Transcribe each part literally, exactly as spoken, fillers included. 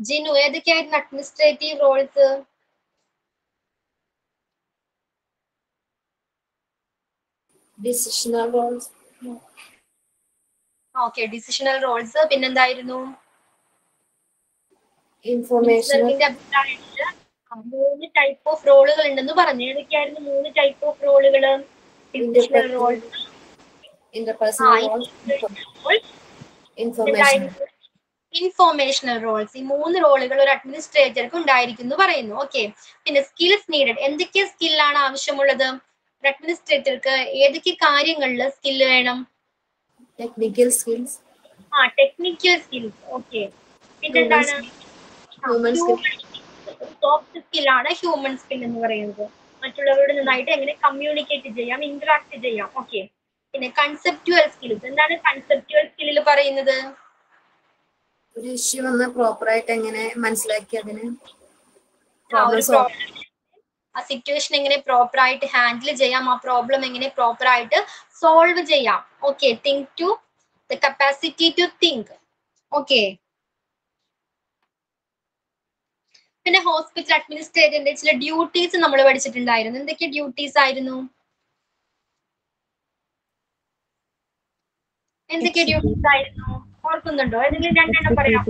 ജിനു ഏതൊക്കെയായിരുന്നു administrative roles? Decisional roles. Okay, decisional roles. പിന്നെന്തായിരുന്നു? Informational. അഭിപ്രായത്തില് മൂന്ന് ടൈപ്പ് ഓഫ് റോളുകൾ ഉണ്ടെന്ന് പറഞ്ഞു. ഏതൊക്കെയായിരുന്നു മൂന്ന് ടൈപ്പ് ഓഫ് റോളുകൾ? Decisional roles, interpersonal roles, information informational roles. ഈ മൂന്ന് റോളുകൾ ഒരു അഡ്മിനിസ്ട്രേറ്റർക്ക് ഉണ്ടായിരിക്കും എന്ന് പറയുന്നു. ഓക്കെ, പിന്നെ സ്കിൽസ് നീഡഡ്. എന്തൊക്കെ സ്കില്ലാണ് ആവശ്യമുള്ളത് ഒരു അഡ്മിനിസ്ട്രേറ്റർക്ക്? ഏതൊക്കെ കാര്യങ്ങളിൽ സ്കില്ല് വേണം? Technical skills. ആ, ടെക്നിക്കൽ സ്കിൽസ്. ഓക്കെ, പിന്നെന്താണ്? സോഫ്റ്റ് സ്കില്ലാണ് ഹ്യൂമൻ സ്കിൽ എന്ന് പറയുന്നത്. മറ്റുള്ളവരോട് നന്നായിട്ട് എങ്ങനെ കമ്മ്യൂണിക്കേറ്റ് ചെയ്യാം, ഇന്ററാക്ട് ചെയ്യാം. ഓക്കെ, പിന്നെ കൺസെപ്റ്റുവൽ സ്കിൽസ്. എന്താണ് കൺസെപ്റ്റുവൽ സ്കില്ലിൽ പറയുന്നത്? ഒരു ഇഷ്യൂ വന്ന് പ്രോപ്പറായിട്ട് എങ്ങനെ മനസ്സിലാക്കി അതിന് ആ സിറ്റുവേഷൻ എങ്ങനെ പ്രോപ്പർ ആയിട്ട് ഹാൻഡിൽ ചെയ്യാം, ആ പ്രോബ്ലം എങ്ങനെ പ്രോപ്പർ ആയിട്ട് സോൾവ് ചെയ്യാം. Okay, think to the capacity to think. Okay, പിന്നെ ഹോസ്പിറ്റൽ അഡ്മിനിസ്ട്രേറ്ററിന്റെ ചില ഡ്യൂട്ടീസ് നമ്മൾ പഠിച്ചിട്ടുണ്ടായിരുന്നു. എന്തൊക്കെ ഡ്യൂട്ടീസ് ആയിരുന്നു? എന്തൊക്കെ ഡ്യൂട്ടീസ് ആയിരുന്നു? ഓർക്കുന്നുണ്ടോ? ഏതെങ്കിലും രണ്ടെണ്ണം പറയാം.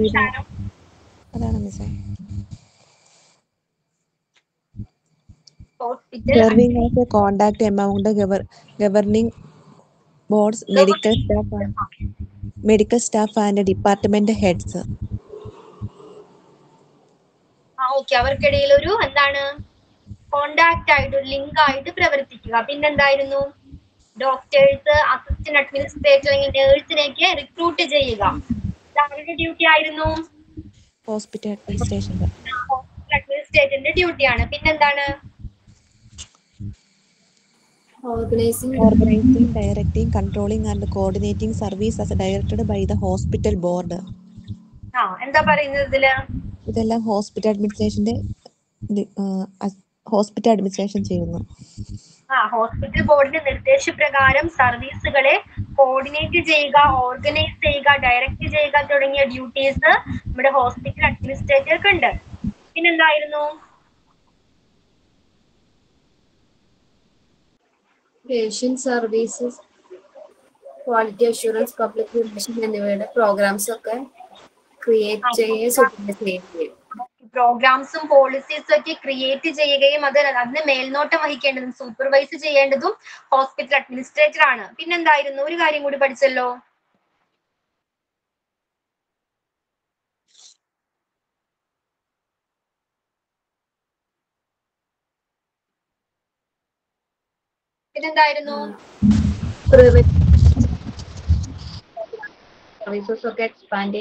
Serving as a contact among the gover- governing boards, medical staff, and, medical staff and department heads. ആ ഓക്കെ, അവർക്കിടയിൽ ഒരു എന്താണ് കോണ്ടാക്ട് ആയിട്ട്, ഒരു ലിങ്ക് ആയിട്ട് പ്രവർത്തിക്കുക. പിന്നെന്തായിരുന്നു? ഡോക്ടേഴ്സ്, അസിസ്റ്റന്റ് അഡ്മിനിസ്ട്രേറ്റർ, അല്ലെങ്കിൽ നേഴ്സിനെയൊക്കെ റിക്രൂട്ട് ചെയ്യുക. ആരുടെ ഡ്യൂട്ടി ആയിരുന്നു? Hospital administration. ഹോസ്പിറ്റൽ അഡ്മിനിസ്ട്രേറ്ററിന്റെ ഡ്യൂട്ടിയാണ്. പിന്നെന്താണ്? Organizing, Organizing, directing, controlling, and coordinating service as directed by the hospital board. ആ എന്താ പറയുന്നത് ഇതില്? ഇതെല്ലാം ഹോസ്പിറ്റൽ അഡ്മിനിസ്ട്രേഷന്റെ ഹോസ്പിറ്റൽ അഡ്മിനിസ്ട്രേഷൻ ചെയ്യുന്നു. ആ ഹോസ്പിറ്റൽ ബോർഡിന്റെ നിർദ്ദേശപ്രകാരം സർവീസുകളെ കോർഡിനേറ്റ് ചെയ്യുക, ഓർഗനൈസ് ചെയ്യുക, ഡയറക്റ്റ് ചെയ്യുക തുടങ്ങിയ ഡ്യൂട്ടീസ് നമ്മുടെ ഹോസ്പിറ്റൽ അഡ്മിനിസ്ട്രേറ്റർക്ക് ഉണ്ട്. പിന്നെന്തായിരുന്നു? Patient services, quality assurance, public relation എന്നിവയുടെ പ്രോഗ്രാംസ് ഒക്കെ ക്രിയേറ്റ് ചെയ്യുകയും പ്രോഗ്രാംസും പോളിസീസും ഒക്കെ ക്രിയേറ്റ് ചെയ്യുകയും അത് അതിന് മേൽനോട്ടം വഹിക്കേണ്ടതും സൂപ്പർവൈസ് ചെയ്യേണ്ടതും ഹോസ്പിറ്റൽ അഡ്മിനിസ്ട്രേറ്റർ ആണ്. പിന്നെന്തായിരുന്നു? ഒരു കാര്യം കൂടി പഠിച്ചല്ലോ. പിന്നെന്തായിരുന്നു? സർവീസസ് ഒക്കെ എക്സ്പാൻഡ്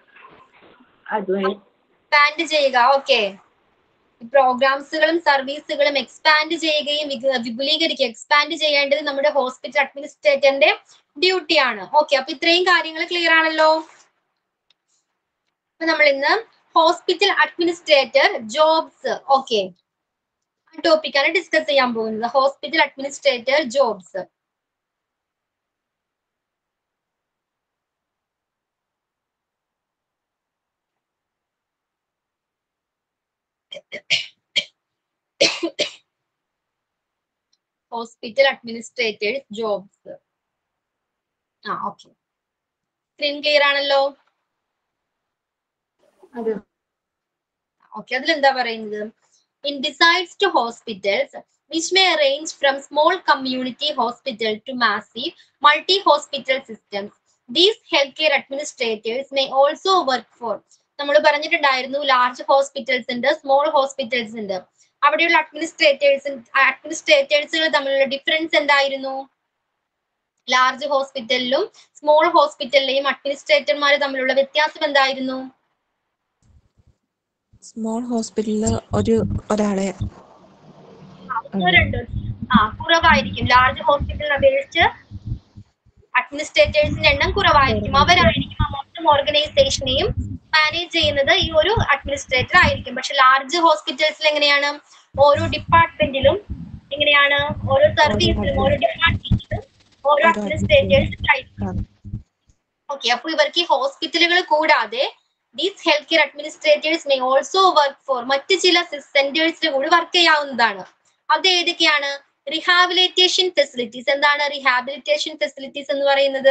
എക്സ്പാൻഡ് ചെയ്യുക. ഓക്കെ, പ്രോഗ്രാംസുകളും സർവീസുകളും എക്സ്പാൻഡ് ചെയ്യുകയും വിപുലീകരിക്കുക, എക്സ്പാൻഡ് ചെയ്യേണ്ടത് നമ്മുടെ ഹോസ്പിറ്റൽ അഡ്മിനിസ്ട്രേറ്ററിന്റെ ഡ്യൂട്ടിയാണ്. ഓക്കെ, അപ്പൊ ഇത്രയും കാര്യങ്ങൾ ക്ലിയർ ആണല്ലോ. അപ്പൊ നമ്മൾ ഇന്ന് ഹോസ്പിറ്റൽ അഡ്മിനിസ്ട്രേറ്റർ ജോബ്സ്, ഓക്കെ, ടോപ്പിക്കാണ് ഡിസ്കസ് ചെയ്യാൻ പോകുന്നത്. Hospital administrator jobs. Hospital administrators jobs. ആ ഓക്കെ, സ്ക്രീൻ ക്ലിയർ ആണല്ലോ. ഓക്കെ, അതിലെന്താ പറയുന്നത്? In decides to hospitals which may range from small community hospital to massive multi-hospital systems. These healthcare administrators may also work for. നമ്മൾ പറഞ്ഞിട്ടുണ്ടായിരുന്നു large hospitals ഉണ്ട്, small hospitals ഉണ്ട്. അവിടെയുള്ള administrators അഡ്മിനിസ്ട്രേറ്റേഴ്സുകൾ തമ്മിലുള്ള difference എന്തായിരുന്നു? ലാർജ് ഹോസ്പിറ്റലിലും സ്മോൾ ഹോസ്പിറ്റലിലെയും അഡ്മിനിസ്ട്രേറ്റർമാർ തമ്മിലുള്ള വ്യത്യാസം എന്തായിരുന്നു? സ്മോൾ ഹോസ്പിറ്റലില് ഒരു ഒരാളെ ആ കുറവായിരിക്കും. ലാർജ് ഹോസ്പിറ്റലിനെ അപേക്ഷിച്ച് അഡ്മിനിസ്ട്രേറ്റേഴ്സിന്റെ എണ്ണം കുറവായിരിക്കും. അവരായിരിക്കും ആ മൊത്തം ഓർഗനൈസേഷനെയും മാനേജ് ചെയ്യുന്നത് ഈ ഒരു അഡ്മിനിസ്ട്രേറ്റർ ആയിരിക്കും. പക്ഷെ ലാർജ് ഹോസ്പിറ്റൽസിൽ എങ്ങനെയാണ്? ഓരോ ഡിപ്പാർട്ട്മെന്റിലും എങ്ങനെയാണ്? ഓരോ സർവീസിലും ഓരോ ഡിപ്പാർട്ട്മെന്റിലും ഓരോ അഡ്മിനിസ്ട്രേറ്റേഴ്സ് ആയിരിക്കും. ഓക്കെ, അപ്പൊ ഇവർക്ക് ഈ ഹോസ്പിറ്റലുകൾ കൂടാതെ these health care administrators may also work for മറ്റ് ചില സെന്റേഴ്സിന് കൂടി വർക്ക് ചെയ്യാവുന്നതാണ്. അത് ഏതൊക്കെയാണ്? Rehabilitation facilities. എന്താണ് റിഹാബിലിറ്റേഷൻ ഫെസിലിറ്റീസ് എന്ന് പറയുന്നത്?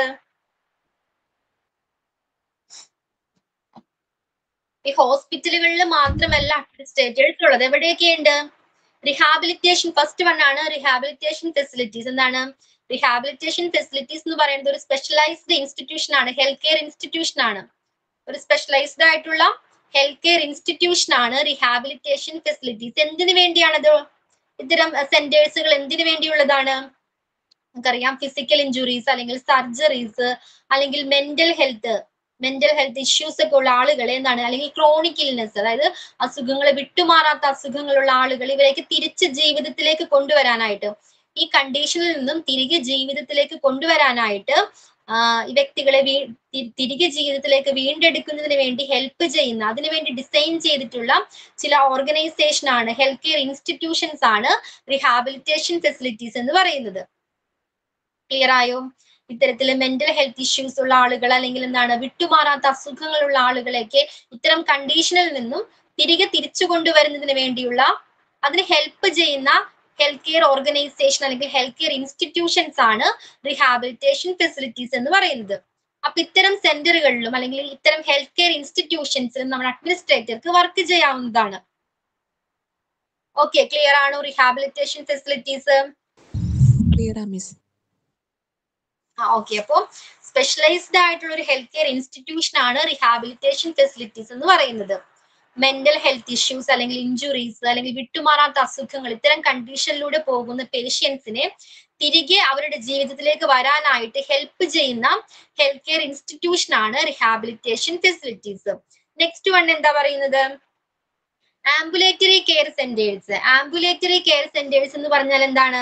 ഈ ഹോസ്പിറ്റലുകളിൽ മാത്രമല്ല അഡ്മിനിസ്ട്രേറ്റേഴ്സ് ഉള്ളത്. എവിടെയൊക്കെയുണ്ട്? റിഹാബിലിറ്റേഷൻ ഫസ്റ്റ് വൺ ആണ് റിഹാബിലിറ്റേഷൻ ഫെസിലിറ്റീസ്. എന്താണ് റിഹാബിലിറ്റേഷൻ ഫെസിലിറ്റീസ് എന്ന് പറയുന്നത്? ഒരു സ്പെഷ്യലൈസ്ഡ് ഇൻസ്റ്റിറ്റ്യൂഷൻ ആണ്, ഹെൽത്ത് കെയർ ഇൻസ്റ്റിറ്റ്യൂഷൻ ആണ്. ഒരു സ്പെഷ്യലൈസ്ഡ് ആയിട്ടുള്ള ഹെൽത്ത് കെയർ ഇൻസ്റ്റിറ്റ്യൂഷൻ ആണ് റിഹാബിലിറ്റേഷൻ ഫെസിലിറ്റീസ്. എന്തിനു വേണ്ടിയാണത്? ഇത്തരം സെന്റേഴ്സുകൾ എന്തിനു വേണ്ടിയുള്ളതാണ്? നമുക്കറിയാം ഫിസിക്കൽ ഇഞ്ചുറീസ് അല്ലെങ്കിൽ സർജറീസ് അല്ലെങ്കിൽ mental health mental health issues ഒക്കെ ഉള്ള ആളുകളെ എന്താണ്, അല്ലെങ്കിൽ ക്രോണിക് ഇൽനെസ്, അതായത് അസുഖങ്ങൾ വിട്ടുമാറാത്ത അസുഖങ്ങളുള്ള ആളുകൾ, ഇവരേക്ക് തിരിച്ച് ജീവിതത്തിലേക്ക് കൊണ്ടുവരാനായിട്ട്, ഈ കണ്ടീഷനിൽ നിന്നും തിരികെ ജീവിതത്തിലേക്ക് കൊണ്ടുവരാനായിട്ട് ഈ വ്യക്തികളെ വീ തിരികെ ജീവിതത്തിലേക്ക് വീണ്ടെടുക്കുന്നതിന് വേണ്ടി ഹെൽപ്പ് ചെയ്യുന്ന, അതിനുവേണ്ടി ഡിസൈൻ ചെയ്തിട്ടുള്ള ചില ഓർഗനൈസേഷൻ ആണ്, ഹെൽത്ത് കെയർ ഇൻസ്റ്റിറ്റ്യൂഷൻസ് ആണ് റിഹാബിലിറ്റേഷൻ ഫെസിലിറ്റീസ് എന്ന് പറയുന്നത്. ക്ലിയർ ആയോ? ഇത്തരത്തില് മെന്റൽ ഹെൽത്ത് ഇഷ്യൂസ് ഉള്ള ആളുകൾ അല്ലെങ്കിൽ എന്താണ് വിട്ടുമാറാത്ത അസുഖങ്ങളുള്ള ആളുകളെയൊക്കെ ഇത്തരം കണ്ടീഷനിൽ നിന്നും തിരികെ തിരിച്ചു കൊണ്ടുവരുന്നതിന് വേണ്ടിയുള്ള, അതിന് ഹെൽപ്പ് ചെയ്യുന്ന ഹെൽത്ത് കെയർ ഓർഗനൈസേഷൻ അല്ലെങ്കിൽ ഹെൽത്ത് കെയർ ഇൻസ്റ്റിറ്റ്യൂഷൻസ് ആണ് റിഹാബിലിറ്റേഷൻ ഫെസിലിറ്റീസ് എന്ന് പറയുന്നത്. അപ്പൊ ഇത്തരം സെന്ററുകളിലും അല്ലെങ്കിൽ ഇത്തരം ഹെൽത്ത് കെയർ ഇൻസ്റ്റിറ്റ്യൂഷൻസിലും നമ്മുടെ അഡ്മിനിസ്ട്രേറ്റർക്ക് വർക്ക് ചെയ്യാവുന്നതാണ്. ഓക്കെ, ക്ലിയർ ആണോ റിഹാബിലിറ്റേഷൻ ഫെസിലിറ്റീസ്? ക്ലിയർ ആ മിസ്. ആ ഓക്കെ, അപ്പോൾ സ്പെഷ്യലൈസ്ഡ് ആയിട്ടുള്ള ഒരു ഹെൽത്ത് കെയർ ഇൻസ്റ്റിറ്റ്യൂഷൻ ആണ് റിഹാബിലിറ്റേഷൻ ഫെസിലിറ്റീസ് എന്ന് പറയുന്നത്. മെന്റൽ ഹെൽത്ത് ഇഷ്യൂസ് അല്ലെങ്കിൽ ഇഞ്ചുറീസ് അല്ലെങ്കിൽ വിട്ടുമാറാത്ത അസുഖങ്ങൾ, ഇത്തരം കണ്ടീഷനിലൂടെ പോകുന്ന പേഷ്യൻസിനെ തിരികെ അവരുടെ ജീവിതത്തിലേക്ക് വരാനായിട്ട് ഹെൽപ്പ് ചെയ്യുന്ന ഹെൽത്ത് കെയർ ഇൻസ്റ്റിറ്റ്യൂഷൻ ആണ് റിഹാബിലിറ്റേഷൻ ഫെസിലിറ്റീസ്. നെക്സ്റ്റ് വൺ എന്താ പറയുന്നത്? Ambulatory care centres. Ambulatory care centres എന്ന് പറഞ്ഞാൽ എന്താണ്?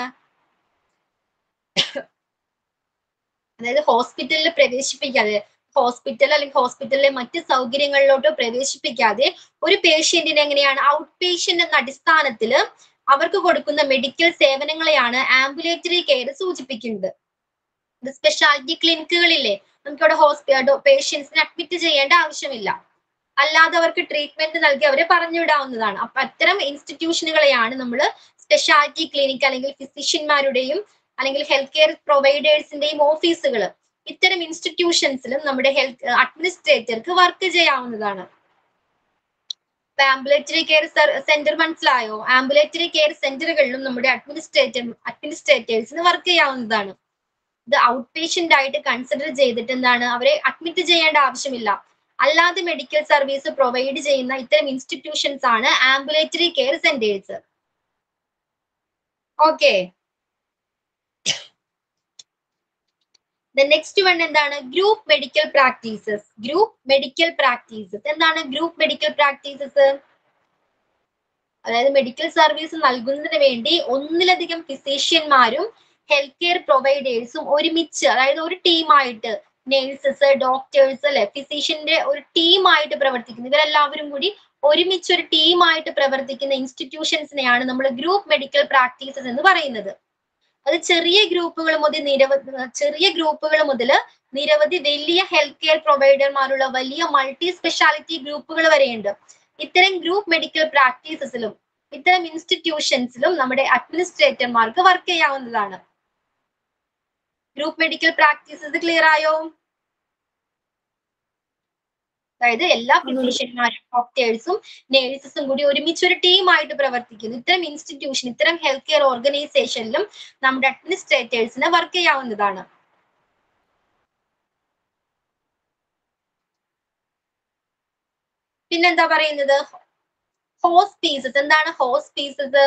അതായത് ഹോസ്പിറ്റലിൽ പ്രവേശിപ്പിക്കാതെ, ഹോസ്പിറ്റൽ അല്ലെങ്കിൽ ഹോസ്പിറ്റലിലെ മറ്റ് സൗകര്യങ്ങളിലോട്ട് പ്രവേശിപ്പിക്കാതെ ഒരു പേഷ്യന്റിന് എങ്ങനെയാണ് ഔട്ട് പേഷ്യന്റ് എന്ന അടിസ്ഥാനത്തിൽ അവർക്ക് കൊടുക്കുന്ന മെഡിക്കൽ സേവനങ്ങളെയാണ് ആംബുലേറ്ററി കെയർ സൂചിപ്പിക്കുന്നത്. സ്പെഷ്യാലിറ്റി ക്ലിനിക്കുകളില്ലേ, നമുക്കിവിടെ ഹോസ്പിറ്റൽ പേഷ്യൻസിനെ അഡ്മിറ്റ് ചെയ്യേണ്ട ആവശ്യമില്ല, അല്ലാതെ അവർക്ക് ട്രീറ്റ്മെന്റ് നൽകി അവരെ പറഞ്ഞുവിടാവുന്നതാണ്. അപ്പൊ അത്തരം ഇൻസ്റ്റിറ്റ്യൂഷനുകളെയാണ് നമ്മൾ സ്പെഷ്യാലിറ്റി ക്ലിനിക് അല്ലെങ്കിൽ ഫിസിഷ്യന്മാരുടെയും അല്ലെങ്കിൽ ഹെൽത്ത് കെയർ പ്രൊവൈഡേഴ്സിന്റെയും ഓഫീസുകൾ, ഇത്തരം ഇൻസ്റ്റിറ്റ്യൂഷൻസിലും നമ്മുടെ ഹെൽത്ത് അഡ്മിനിസ്ട്രേറ്റർക്ക് വർക്ക് ചെയ്യാവുന്നതാണ്. ആംബുലേറ്ററി കെയർ സെന്റർ മനസ്സിലായോ? ആംബുലേറ്ററി കെയർ സെന്ററുകളിലും നമ്മുടെ അഡ്മിനിസ്ട്രേറ്റർ അഡ്മിനിസ്ട്രേറ്റേഴ്സിന് വർക്ക് ചെയ്യാവുന്നതാണ്. ഇത് ഔട്ട് പേഷ്യന്റ് ആയിട്ട് കൺസിഡർ ചെയ്തിട്ട് എന്താണ്, അവരെ അഡ്മിറ്റ് ചെയ്യേണ്ട ആവശ്യമില്ല, അല്ലാതെ മെഡിക്കൽ സർവീസ് പ്രൊവൈഡ് ചെയ്യുന്ന ഇത്തരം ഇൻസ്റ്റിറ്റ്യൂഷൻസ് ആണ് ambulatory care centres. Okay, The next one എന്താണ്? Group medical practices. Group medical practices എന്താണ്? ഗ്രൂപ്പ് മെഡിക്കൽ പ്രാക്ടീസസ് അതായത് മെഡിക്കൽ സർവീസ് നൽകുന്നതിന് വേണ്ടി ഒന്നിലധികം ഫിസിഷ്യന്മാരും ഹെൽത്ത് കെയർ പ്രൊവൈഡേഴ്സും ഒരുമിച്ച്, അതായത് ഒരു ടീമായിട്ട്, നേഴ്സസ്, ഡോക്ടേഴ്സ് അല്ലെ, ഫിസിഷ്യന്റെ ഒരു ടീമായിട്ട് പ്രവർത്തിക്കുന്നു. ഇവരെല്ലാവരും കൂടി ഒരുമിച്ച് ഒരു ടീമായിട്ട് പ്രവർത്തിക്കുന്ന ഇൻസ്റ്റിറ്റ്യൂഷൻസിനെയാണ് നമ്മൾ ഗ്രൂപ്പ് മെഡിക്കൽ പ്രാക്ടീസസ് എന്ന് പറയുന്നത്. അത് ചെറിയ ഗ്രൂപ്പുകൾ മുതൽ നിരവധി ചെറിയ ഗ്രൂപ്പുകൾ മുതൽ നിരവധി വലിയ ഹെൽത്ത് കെയർ പ്രൊവൈഡർമാരുള്ള വലിയ മൾട്ടി സ്പെഷ്യാലിറ്റി ഗ്രൂപ്പുകൾ വരെയുണ്ട്. ഇത്തരം ഗ്രൂപ്പ് മെഡിക്കൽ പ്രാക്ടീസസിലും ഇത്തരം ഇൻസ്റ്റിറ്റ്യൂഷൻസിലും നമ്മുടെ അഡ്മിനിസ്ട്രേറ്റർമാർക്ക് വർക്ക് ചെയ്യാവുന്നതാണ്. ഗ്രൂപ്പ് മെഡിക്കൽ പ്രാക്ടീസസ് ക്ലിയർ ആയോ? അതായത് എല്ലാ ഫിസിഷ്യന്മാരും ഡോക്ടേഴ്സും നേഴ്സസും കൂടി ഒരുമിച്ച് ഒരു ടീമായിട്ട് പ്രവർത്തിക്കുന്നു. ഇത്തരം ഇൻസ്റ്റിറ്റ്യൂഷൻ, ഇത്തരം ഹെൽത്ത് കെയർ ഓർഗനൈസേഷനിലും നമ്മുടെ അഡ്മിനിസ്ട്രേറ്റേഴ്സിന് വർക്ക് ചെയ്യാവുന്നതാണ്. പിന്നെന്താ പറയുന്നത്? ഹോസ്പീസസ്. എന്താണ് ഹോസ്പീസസ്?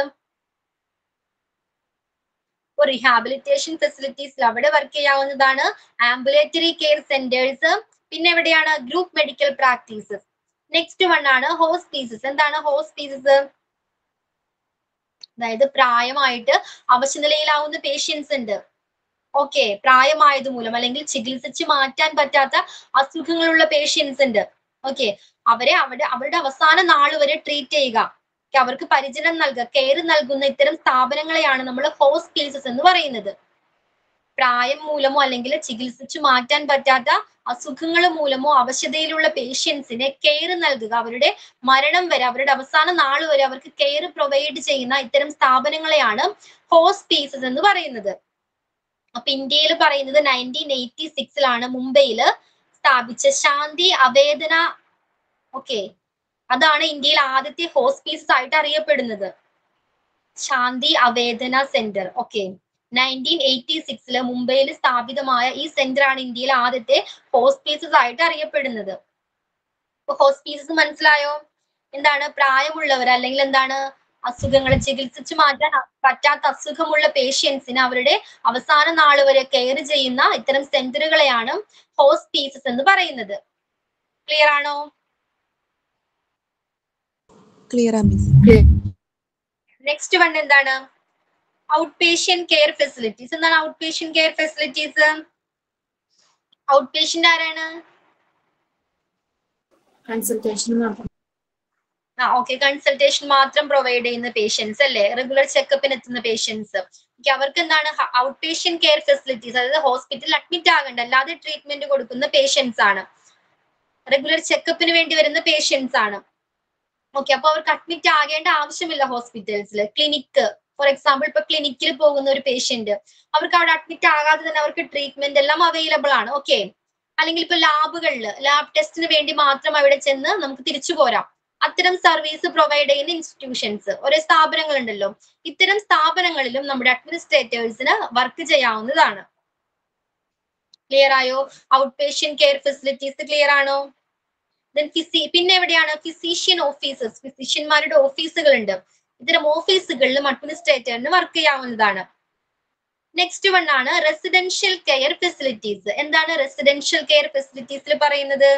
റീഹാബിലിറ്റേഷൻ ഫെസിലിറ്റീസിൽ അവിടെ വർക്ക് ചെയ്യാവുന്നതാണ്. ആംബുലേറ്ററി കെയർ സെന്റേഴ്സ്, പിന്നെ എവിടെയാണ്? Group medical practices. Next one ആണ് ഹോസ്പീസസ്. എന്താണ് ഹോസ്പീസസ്? അതായത് പ്രായമായിട്ട് അവശനിലയിലാവുന്ന പേഷ്യൻസ് ഉണ്ട്. ഓക്കെ, പ്രായമായത് മൂലം അല്ലെങ്കിൽ ചികിത്സിച്ച് മാറ്റാൻ പറ്റാത്ത അസുഖങ്ങളുള്ള പേഷ്യൻസ് ഉണ്ട്. ഓക്കെ, അവരെ അവിടെ അവരുടെ അവസാന നാൾ വരെ ട്രീറ്റ് ചെയ്യുക, അവർക്ക് പരിചരണം നൽകുക, കെയർ നൽകുന്ന ഇത്തരം സ്ഥാപനങ്ങളെയാണ് നമ്മൾ ഹോസ്പീസസ് എന്ന് പറയുന്നത്. പ്രായം മൂലമോ അല്ലെങ്കിൽ ചികിത്സിച്ചു മാറ്റാൻ പറ്റാത്ത അസുഖങ്ങൾ മൂലമോ അവശതയിലുള്ള പേഷ്യൻസിന് കെയർ നൽകുക, അവരുടെ മരണം വരെ, അവരുടെ അവസാന നാൾ വരെ അവർക്ക് കെയർ പ്രൊവൈഡ് ചെയ്യുന്ന ഇത്തരം സ്ഥാപനങ്ങളെയാണ് ഹോസ്പീസസ് എന്ന് പറയുന്നത്. അപ്പൊ ഇന്ത്യയിൽ പറയുന്നത് നയൻറ്റീൻ എയ്റ്റി സിക്സിലാണ് മുംബൈയിൽ സ്ഥാപിച്ച ശാന്തി അവേദന, ഓക്കെ, അതാണ് ഇന്ത്യയിൽ ആദ്യത്തെ ഹോസ്പീസസ് ആയിട്ട് അറിയപ്പെടുന്നത്. Shanti Avedna centre. Okay, nineteen eighty സിക്സില് മുംബൈയിൽ സ്ഥാപിതമായ ഈ സെന്റർ ആണ് ഇന്ത്യയിൽ ആദ്യത്തെ ഹോസ്പീസസ് ആയിട്ട് അറിയപ്പെടുന്നത്. അപ്പൊ ഹോസ്പീസസ് മനസ്സിലായോ? എന്താണ്? പ്രായമുള്ളവർ അല്ലെങ്കിൽ എന്താണ് അസുഖങ്ങളെ ചികിത്സിച്ചു മാറ്റാൻ പറ്റാത്ത അസുഖമുള്ള പേഷ്യൻസിന് അവരുടെ അവസാന നാൾ വരെ കെയർ ചെയ്യുന്ന ഇത്തരം സെന്ററുകളെയാണ് ഹോസ്പീസസ് എന്ന് പറയുന്നത്. ക്ലിയർ ആണോ? ക്ലിയർ ആ മിസ്. നെക്സ്റ്റ് വൺ എന്താണ്? Out patient care facilities. എന്താണ് out patient care facilities? Outpatient ആരാണ്? കൺസൾട്ടേഷൻ മാത്രം. ആ ഓക്കെ, കൺസൾട്ടേഷൻ മാത്രം പ്രൊവൈഡ് ചെയ്യുന്ന പേഷ്യൻസ് അല്ലേ, റെഗുലർ ചെക്കപ്പിന് എത്തുന്ന പേഷ്യൻസ്. അവർക്ക് എന്താണ് ഔട്ട് പേഷ്യന്റ് കെയർ ഫെസിലിറ്റീസ്, അതായത് ഹോസ്പിറ്റലിൽ അഡ്മിറ്റ് ആകേണ്ട, അല്ലാതെ ട്രീറ്റ്മെന്റ് കൊടുക്കുന്ന പേഷ്യൻസ് ആണ്. റെഗുലർ ചെക്കപ്പിന് വേണ്ടി വരുന്ന പേഷ്യൻസ് ആണ്. ഓക്കെ, അപ്പൊ അവർക്ക് അഡ്മിറ്റ് ആകേണ്ട ആവശ്യമില്ല ഹോസ്പിറ്റൽസിൽ. ക്ലിനിക്ക്, ഫോർ എക്സാമ്പിൾ ഇപ്പൊ ക്ലിനിക്കിൽ പോകുന്ന ഒരു പേഷ്യന്റ്, അവർക്ക് അവിടെ അഡ്മിറ്റ് ആകാതെ തന്നെ അവർക്ക് ട്രീറ്റ്മെന്റ് എല്ലാം അവൈലബിൾ ആണ്. ഓക്കെ, അല്ലെങ്കിൽ ഇപ്പൊ ലാബുകളിൽ ലാബ് ടെസ്റ്റിന് വേണ്ടി മാത്രം അവിടെ ചെന്ന് നമുക്ക് തിരിച്ചു പോരാം. അത്തരം സർവീസ് പ്രൊവൈഡ് ചെയ്യുന്ന ഇൻസ്റ്റിറ്റ്യൂഷൻസ്, ഓരോ സ്ഥാപനങ്ങൾ ഉണ്ടല്ലോ, ഇത്തരം സ്ഥാപനങ്ങളിലും നമ്മുടെ അഡ്മിനിസ്ട്രേറ്റേഴ്സിന് വർക്ക് ചെയ്യാവുന്നതാണ്. ക്ലിയർ ആയോ? Out patient care facilities clear ആണോ? പിന്നെ എവിടെയാണ് ഫിസീഷ്യൻ ഓഫീസസ്? ഫിസിഷ്യന്മാരുടെ ഓഫീസുകൾ ഉണ്ട്. ഇത്തരം ഓഫീസുകളിലും അഡ്മിനിസ്ട്രേറ്ററിന് വർക്ക് ചെയ്യാവുന്നതാണ്. നെക്സ്റ്റ് വൺ ആണ് റെസിഡൻഷ്യൽ കെയർ ഫെസിലിറ്റീസ്. എന്താണ് റെസിഡൻഷ്യൽ കെയർ ഫെസിലിറ്റീസിൽ പറയുന്നത്?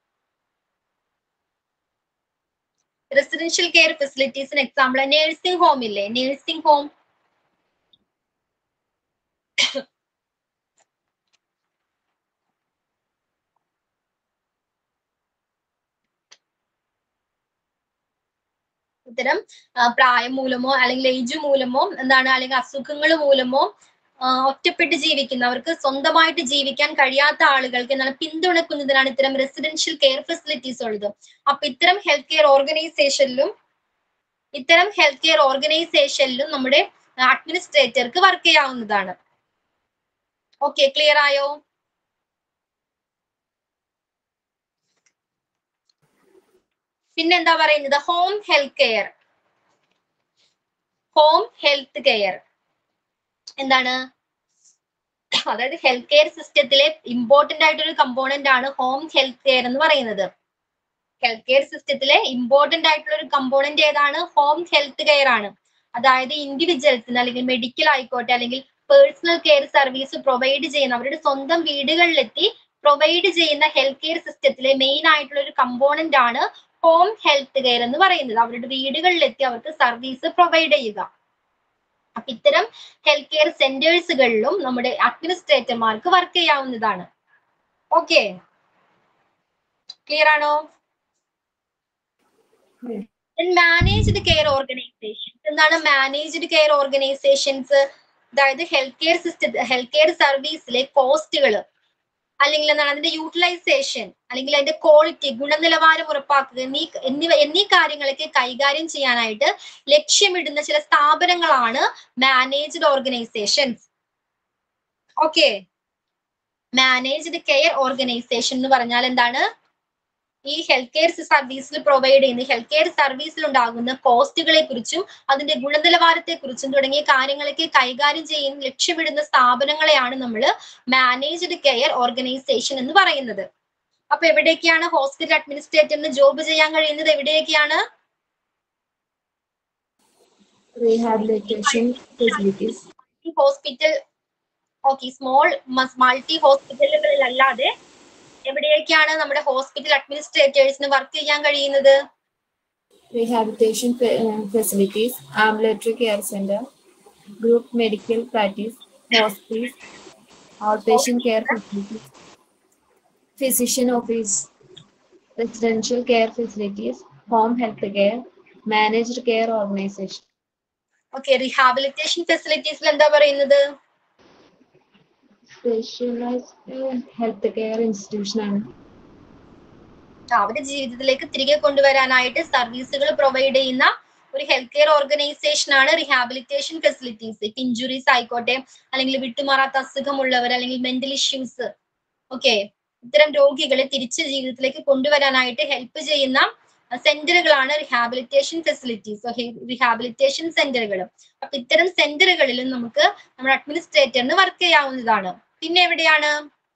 റെസിഡൻഷ്യൽ കെയർ ഫെസിലിറ്റീസിന് എക്സാമ്പിൾ നേഴ്സിംഗ് ഹോം ഇല്ലേ, നേഴ്സിംഗ് ഹോം. ഇത്തരം പ്രായം മൂലമോ അല്ലെങ്കിൽ ഏജ് മൂലമോ എന്താണ് അല്ലെങ്കിൽ അസുഖങ്ങൾ മൂലമോ ഒറ്റപ്പെട്ട് ജീവിക്കുന്ന, അവർക്ക് സ്വന്തമായിട്ട് ജീവിക്കാൻ കഴിയാത്ത ആളുകൾക്ക് എന്താണ് പിന്തുണക്കുന്നതിനാണ് ഇത്തരം റെസിഡൻഷ്യൽ കെയർ ഫെസിലിറ്റീസ് ഉള്ളത്. അപ്പൊ ഇത്തരം ഹെൽത്ത് കെയർ ഓർഗനൈസേഷനിലും ഇത്തരം ഹെൽത്ത് കെയർ ഓർഗനൈസേഷനിലും നമ്മുടെ അഡ്മിനിസ്ട്രേറ്റർക്ക് വർക്ക് ചെയ്യാവുന്നതാണ്. ഓക്കെ, ക്ലിയർ ആയോ? പിന്നെ എന്താ പറയുന്നത്? Home health care. Home health care എന്താണ്? അതായത് ഹെൽത്ത് കെയർ സിസ്റ്റത്തിലെ ഇമ്പോർട്ടന്റ് ആയിട്ടൊരു കമ്പോണന്റ് ആണ് ഹോം ഹെൽത്ത് കെയർ എന്ന് പറയുന്നത്. ഹെൽത്ത് കെയർ സിസ്റ്റത്തിലെ ഇമ്പോർട്ടന്റ് ആയിട്ടുള്ള ഒരു കമ്പോണന്റ് ഏതാണ്? ഹോം ഹെൽത്ത് കെയർ ആണ്. അതായത് ഇൻഡിവിജ്വൽസിന് അല്ലെങ്കിൽ മെഡിക്കൽ ആയിക്കോട്ടെ അല്ലെങ്കിൽ പേഴ്സണൽ കെയർ സർവീസ് പ്രൊവൈഡ് ചെയ്യുന്ന, അവരുടെ സ്വന്തം വീടുകളിലെത്തി പ്രൊവൈഡ് ചെയ്യുന്ന ഹെൽത്ത് കെയർ സിസ്റ്റത്തിലെ മെയിൻ ആയിട്ടുള്ള ഒരു കമ്പോണന്റ് ആണ് ഹോം ഹെൽത്ത് കെയർ എന്ന് പറയുന്നത്. അവരുടെ വീടുകളിലെത്തി അവർക്ക് സർവീസ് പ്രൊവൈഡ് ചെയ്യുക. അപ്പൊ ഇത്തരം ഹെൽത്ത് കെയർ സെന്റേഴ്സുകളിലും നമ്മുടെ അഡ്മിനിസ്ട്രേറ്റർമാർക്ക് വർക്ക് ചെയ്യാവുന്നതാണ്. ഓക്കെ, ക്ലിയർ ആണോ? Managed care organisations. എന്താണ് മാനേജ്ഡ് കെയർ ഓർഗനൈസേഷൻസ്? അതായത് ഹെൽത്ത് കെയർ സിസ്റ്റ ഹെൽത്ത് കെയർ സർവീസിലെ കോസ്റ്റുകൾ അല്ലെങ്കിൽ എന്താണ് അതിന്റെ യൂട്ടിലൈസേഷൻ അല്ലെങ്കിൽ അതിന്റെ ക്വാളിറ്റി, ഗുണനിലവാരം ഉറപ്പാക്കുക എന്നീ എന്നിവ എന്നീ കാര്യങ്ങളൊക്കെ കൈകാര്യം ചെയ്യാനായിട്ട് ലക്ഷ്യമിടുന്ന ചില സ്ഥാപനങ്ങളാണ് managed organisations. Okay, managed care organisation എന്ന് പറഞ്ഞാൽ എന്താണ്? ഈ ഹെൽത്ത് കെയർ സർവീസിൽ പ്രൊവൈഡ് ചെയ്യുന്ന ഹെൽത്ത് കെയർ സർവീസിൽ ഉണ്ടാകുന്ന കോസ്റ്റുകളെ കുറിച്ചും അതിന്റെ ഗുണനിലവാരത്തെ കുറിച്ചും തുടങ്ങിയ കാര്യങ്ങളൊക്കെ കൈകാര്യം ചെയ്യുന്ന ലക്ഷ്യമിടുന്ന സ്ഥാപനങ്ങളെയാണ് നമ്മൾ മാനേജ്ഡ് കെയർ ഓർഗനൈസേഷൻ എന്ന് പറയുന്നത്. അപ്പൊ എവിടെയൊക്കെയാണ് ഹോസ്പിറ്റൽ അഡ്മിനിസ്ട്രേറ്ററിന് ജോബ് ചെയ്യാൻ കഴിയുന്നത്? എവിടെയൊക്കെയാണ്? Rehabilitation facilities. Hospital, okay, small multi ഹോസ്പിറ്റലുകളിൽ അല്ലാതെ എവിടെയൊക്കെയാണ് നമ്മുടെ ഹോസ്പിറ്റൽ അഡ്മിനിസ്ട്രേറ്റേഴ്സിന് വർക്ക് ചെയ്യാൻ കഴിയുന്നത്? Rehabilitation facilities, ambulatory care centre, group medical practice, hospitals, out patient care facilities, physician office, residential care facilities, home health care, managed care organisation. Okay, rehabilitation ഫെസിലിറ്റീസിൽ എന്താ പറയുന്നത്? സ്പെഷ്യലൈസ്ഡ് ഹെൽത്ത് കെയർ ഇൻസ്റ്റിറ്റ്യൂഷൻ ആണ്. അവരുടെ ജീവിതത്തിലേക്ക് തിരികെ കൊണ്ടുവരാനായിട്ട് സർവീസുകൾ പ്രൊവൈഡ് ചെയ്യുന്ന ഒരു ഹെൽത്ത് കെയർ ഓർഗനൈസേഷൻ ആണ് റീഹാബിലിറ്റേഷൻ ഫെസിലിറ്റീസ്. ഇപ്പൊ ഇഞ്ചുറീസ് ആയിക്കോട്ടെ, അല്ലെങ്കിൽ വിട്ടുമാറാത്ത അസുഖമുള്ളവർ, അല്ലെങ്കിൽ മെന്റൽ ഇഷ്യൂസ്, ഓക്കെ, ഇത്തരം രോഗികളെ തിരിച്ച് ജീവിതത്തിലേക്ക് കൊണ്ടുവരാനായിട്ട് ഹെൽപ്പ് ചെയ്യുന്ന സെന്ററുകളാണ് റീഹാബിലിറ്റേഷൻ ഫെസിലിറ്റീസ്, റീഹാബിലിറ്റേഷൻ സെന്ററുകൾ. അപ്പൊ ഇത്തരം സെന്ററുകളിലും നമുക്ക് നമ്മുടെ അഡ്മിനിസ്ട്രേറ്ററിന് വർക്ക് ചെയ്യാവുന്നതാണ്. പിന്നെ എവിടെയാണ്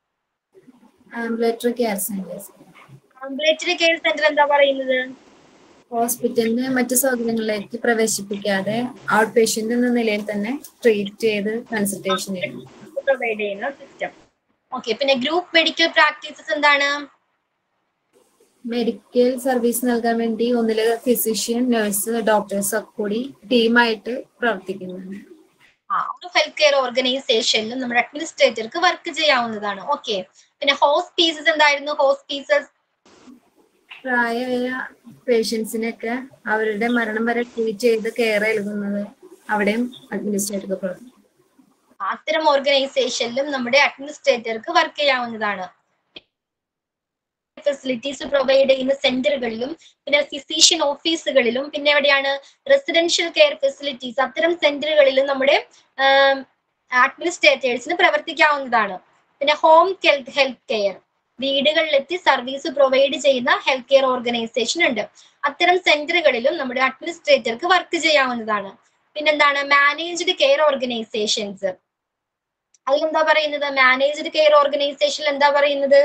ambulatory care centres. Ambulatory care centre എന്താ പറയുന്നത്? ഹോസ്പിറ്റലിന് മറ്റു സൗകര്യങ്ങളിലേക്ക് പ്രവേശിപ്പിക്കാതെ ഔട്ട് പേഷ്യന്റ് എന്ന നിലയിൽ തന്നെ ട്രീറ്റ് ചെയ്ത് കൺസൾട്ടേഷൻ പ്രൊവൈഡ് ചെയ്യുന്ന സിസ്റ്റം. ഓക്കെ, പിന്നെ ഗ്രൂപ്പ് മെഡിക്കൽ പ്രാക്ടീസസ് എന്താണ്? മെഡിക്കൽ സർവീസ് നൽകാൻ വേണ്ടി ഒന്നിലെ ഫിസിഷ്യൻ, നഴ്സ്, ഡോക്ടേഴ്സ് ഒക്കെ കൂടി ടീമായിട്ട് പ്രവർത്തിക്കുന്നുണ്ട്. ആ ഒരു ഹെൽത്ത് കെയർ ഓർഗനൈസേഷനിലും നമ്മുടെ അഡ്മിനിസ്ട്രേറ്റർക്ക് വർക്ക് ചെയ്യാവുന്നതാണ്. ഓക്കെ, പിന്നെ ഹോസ്പീസസ് എന്തായിരുന്നു? ഹോസ്പീസസ് പ്രായമായ പേഷ്യൻസിനൊക്കെ അവരുടെ മരണം വരെ ട്രീറ്റ് ചെയ്ത് കെയർ നൽകുന്നത് അവിടെയും അഡ്മിനിസ്ട്രേറ്റർക്ക് പ്രവർത്തിക്കും. അത്തരം ഓർഗനൈസേഷനിലും നമ്മുടെ അഡ്മിനിസ്ട്രേറ്റർക്ക് വർക്ക് ചെയ്യാവുന്നതാണ്. ഫെസിലിറ്റീസ് പ്രൊവൈഡ് ചെയ്യുന്ന സെന്ററുകളിലും, പിന്നെ ഫിസിഷ്യൻ ഓഫീസുകളിലും, പിന്നെ എവിടെയാണ് റെസിഡൻഷ്യൽ കെയർ ഫെസിലിറ്റീസ്, അത്തരം സെന്ററുകളിലും നമ്മുടെ അഡ്മിനിസ്ട്രേറ്റേഴ്സിന് പ്രവർത്തിക്കാവുന്നതാണ്. പിന്നെ ഹോം ഹെൽത്ത് കെയർ, വീടുകളിലെത്തി സർവീസ് പ്രൊവൈഡ് ചെയ്യുന്ന ഹെൽത്ത് കെയർ ഓർഗനൈസേഷൻ ഉണ്ട്. അത്തരം സെന്ററുകളിലും നമ്മുടെ അഡ്മിനിസ്ട്രേറ്റർക്ക് വർക്ക് ചെയ്യാവുന്നതാണ്. പിന്നെന്താണ് മാനേജ്ഡ് കെയർ ഓർഗനൈസേഷൻസ്. അതിലെന്താ പറയുന്നത്? മാനേജ്ഡ് കെയർ ഓർഗനൈസേഷൻ എന്താ പറയുന്നത്?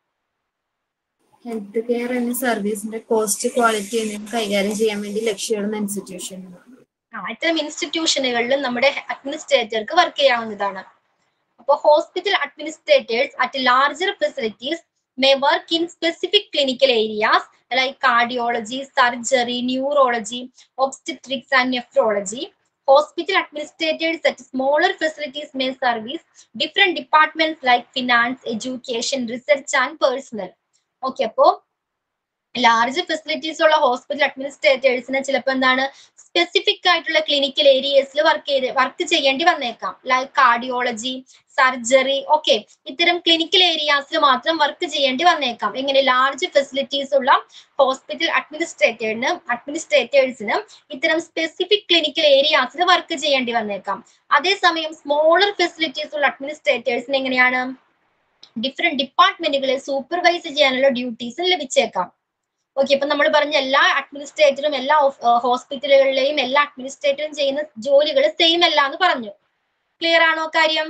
ഹെൽത്ത് കെയർ എന്ന സർവീസിന്റെ കോസ്റ്റ്, ക്വാളിറ്റി എന്നിവ കൈകാര്യം ചെയ്യാൻ വേണ്ടി ലക്ഷ്യമിടുന്ന ഇൻസ്റ്റിറ്റ്യൂഷൻ. ഇത്തരം ഇൻസ്റ്റിറ്റ്യൂഷനുകളിലും നമ്മുടെ അഡ്മിനിസ്ട്രേറ്റർക്ക് വർക്ക് ചെയ്യാവുന്നതാണ്. അപ്പോൾ hospital administrators at larger facilities may work in specific clinical areas like cardiology, surgery, neurology, obstetrics and nephrology. Hospital administrators at smaller facilities may service different departments like finance, education, research and personnel. Okay, അപ്പോ large facilities ഉള്ള hospital അഡ്മിനിസ്ട്രേറ്റേഴ്സിന് ചിലപ്പോൾ എന്താണ് specific ആയിട്ടുള്ള clinical ഏരിയസിൽ work ചെയ്ത് work ചെയ്യേണ്ടി വന്നേക്കാം. ലൈക്ക് കാർഡിയോളജി, സർജറി, ഓക്കെ, ഇത്തരം ക്ലിനിക്കൽ ഏരിയാസിൽ മാത്രം വർക്ക് ചെയ്യേണ്ടി വന്നേക്കാം. എങ്ങനെ? ലാർജ് ഫെസിലിറ്റീസ് ഉള്ള ഹോസ്പിറ്റൽ അഡ്മിനിസ്ട്രേറ്ററിന് അഡ്മിനിസ്ട്രേറ്റേഴ്സിന് ഇത്തരം സ്പെസിഫിക് ക്ലിനിക്കൽ ഏരിയാസിൽ വർക്ക് ചെയ്യേണ്ടി വന്നേക്കാം. അതേസമയം സ്മോളർ ഫെസിലിറ്റീസ് ഉള്ള അഡ്മിനിസ്ട്രേറ്റേഴ്സിന് എങ്ങനെയാണ് ഡിഫറെന്റ് ഡിപ്പാർട്ട്മെന്റുകളെ സൂപ്പർവൈസ് ചെയ്യാനുള്ള ഡ്യൂട്ടീസും ലഭിച്ചേക്കാം. ഓക്കെ, ഇപ്പൊ നമ്മൾ പറഞ്ഞ എല്ലാ അഡ്മിനിസ്ട്രേറ്ററും എല്ലാ ഹോസ്പിറ്റലുകളിലെയും എല്ലാ അഡ്മിനിസ്ട്രേറ്ററും ചെയ്യുന്ന ജോലികൾ സെയിം അല്ല എന്ന് പറഞ്ഞു. ക്ലിയർ ആണോ കാര്യം?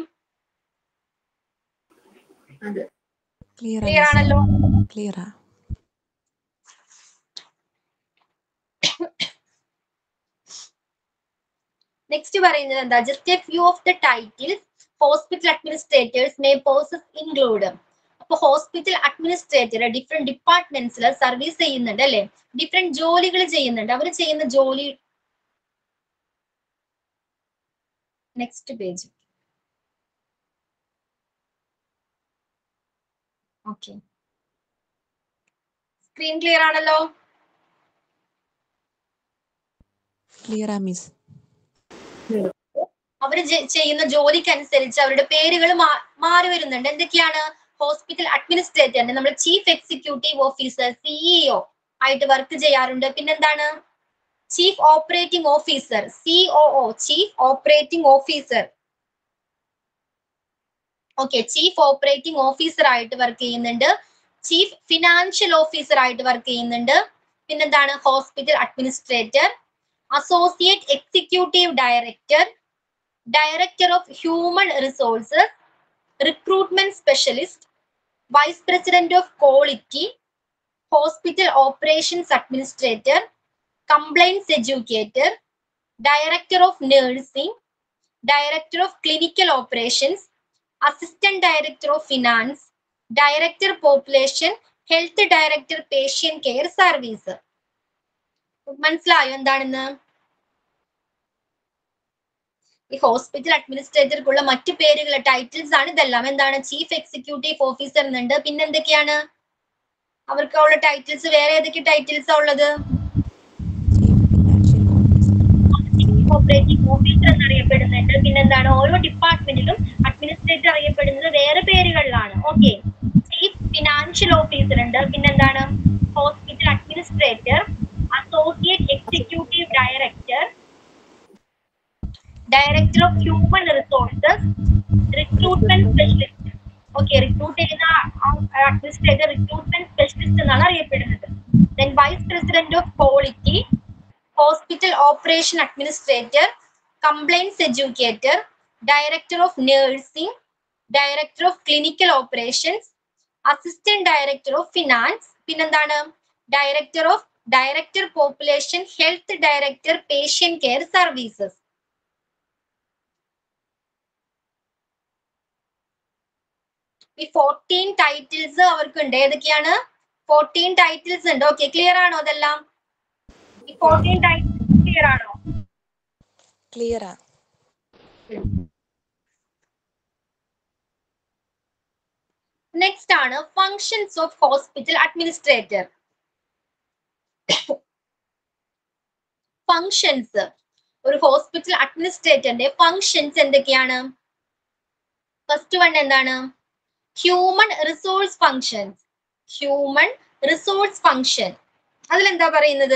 ക്ലിയർ ആണല്ലോ? ക്ലിയർ. നെക്സ്റ്റ് പറയുന്നത് എന്താ? Just a few of the titles hospital administrators may possess include. അപ്പൊ ഹോസ്പിറ്റൽ അഡ്മിനിസ്ട്രേറ്റർ ഡിഫറെന്റ് ഡിപ്പാർട്ട്മെന്റ്സിൽ സർവീസ് ചെയ്യുന്നുണ്ട് അല്ലെ, ഡിഫറെന്റ് ജോലികൾ ചെയ്യുന്നുണ്ട്. അവർ ചെയ്യുന്ന ജോലി next page. Okay, screen clear ആണല്ലോ? ക്ലിയർ ആ മിസ്. അവർ ചെയ്യുന്ന ജോലിക്കനുസരിച്ച് അവരുടെ പേരുകൾ മാറി വരുന്നുണ്ട്. എന്തൊക്കെയാണ്? ഹോസ്പിറ്റൽ അഡ്മിനിസ്ട്രേറ്ററിന്റെ നമ്മൾ ചീഫ് എക്സിക്യൂട്ടീവ് ഓഫീസർ, സിഇഒ ആയിട്ട് വർക്ക് ചെയ്യാറുണ്ട്. പിന്നെന്താണ്? Chief operating officer, COO, chief operating officer. Okay, chief operating officer ആയിട്ട് വർക്ക് ചെയ്യുന്നുണ്ട്. ചീഫ് ഫിനാൻഷ്യൽ ഓഫീസർ ആയിട്ട് വർക്ക് ചെയ്യുന്നുണ്ട്. പിന്നെന്താണ്? Hospital administrator, associate executive director, director of human resources, recruitment specialist, vice president of quality, hospital operations administrator, compliance educator, director of nursing, director of clinical operations, assistant director of finance, director population health, director patient care service. മനസ്സിലായോ എന്താണെന്ന്? ഈ hospital അഡ്മിനിസ്ട്രേറ്റർക്കുള്ള മറ്റു പേരുകൾ, titles ആണ് ഇതെല്ലാം. എന്താണ്? Chief executive officer എന്നുണ്ട്. പിന്നെ എന്തൊക്കെയാണ് അവർക്കുള്ള ടൈറ്റിൽസ്? വേറെ ഏതൊക്കെ ടൈറ്റിൽസ് ഉള്ളത്? ചീഫ് ഓപ്പറേറ്റിംഗ് ഓഫീസർ എന്നറിയപ്പെടുന്നത് അറിയപ്പെടുന്നുണ്ട്. പിന്നെന്താണ്, ഓരോ ഡിപ്പാർട്ട്മെന്റിലും അഡ്മിനിസ്ട്രേറ്റർ അറിയപ്പെടുന്നത് വേറെ പേരുകളിലാണ്. ഓക്കെ, ചീഫ് ഫിനാൻഷ്യൽ ഓഫീസർ ഉണ്ട്, പിന്നെന്താണ് hospital administrator, associate executive director, director of human resources, recruitment specialist. Okay, recruit ചെയ്യുന്ന അഡ്മിനിസ്ട്രേറ്റർ റിക്രൂട്ട്മെന്റ് സ്പെഷ്യലിസ്റ്റ് എന്നാണ് അറിയപ്പെടുന്നത്. Then vice president of quality, hospital operation administrator, compliance educator, director of nursing, director of clinical operations, assistant director of finance, പിന്നെന്താണ് director of director population health, director patient care services. ഈ fourteen titles അവർക്കുണ്ട്. ഏതൊക്കെയാണ്? Fourteen titles ഉണ്ട്. Okay, clear ആണോ അതെല്ലാം? ഈ fourteen titles clear ആണോ? Clear ആ. നെക്സ്റ്റ് ആണ് functions of hospital administrator. Functions, ഒരു ഹോസ്പിറ്റൽ അഡ്മിനിസ്ട്രേറ്ററിന്റെ ഫങ്ഷൻസ് എന്തൊക്കെയാണ്? ഫസ്റ്റ് വൺ എന്താണ്? Human resource functions. Human resource function അതിലെന്താ പറയുന്നത്?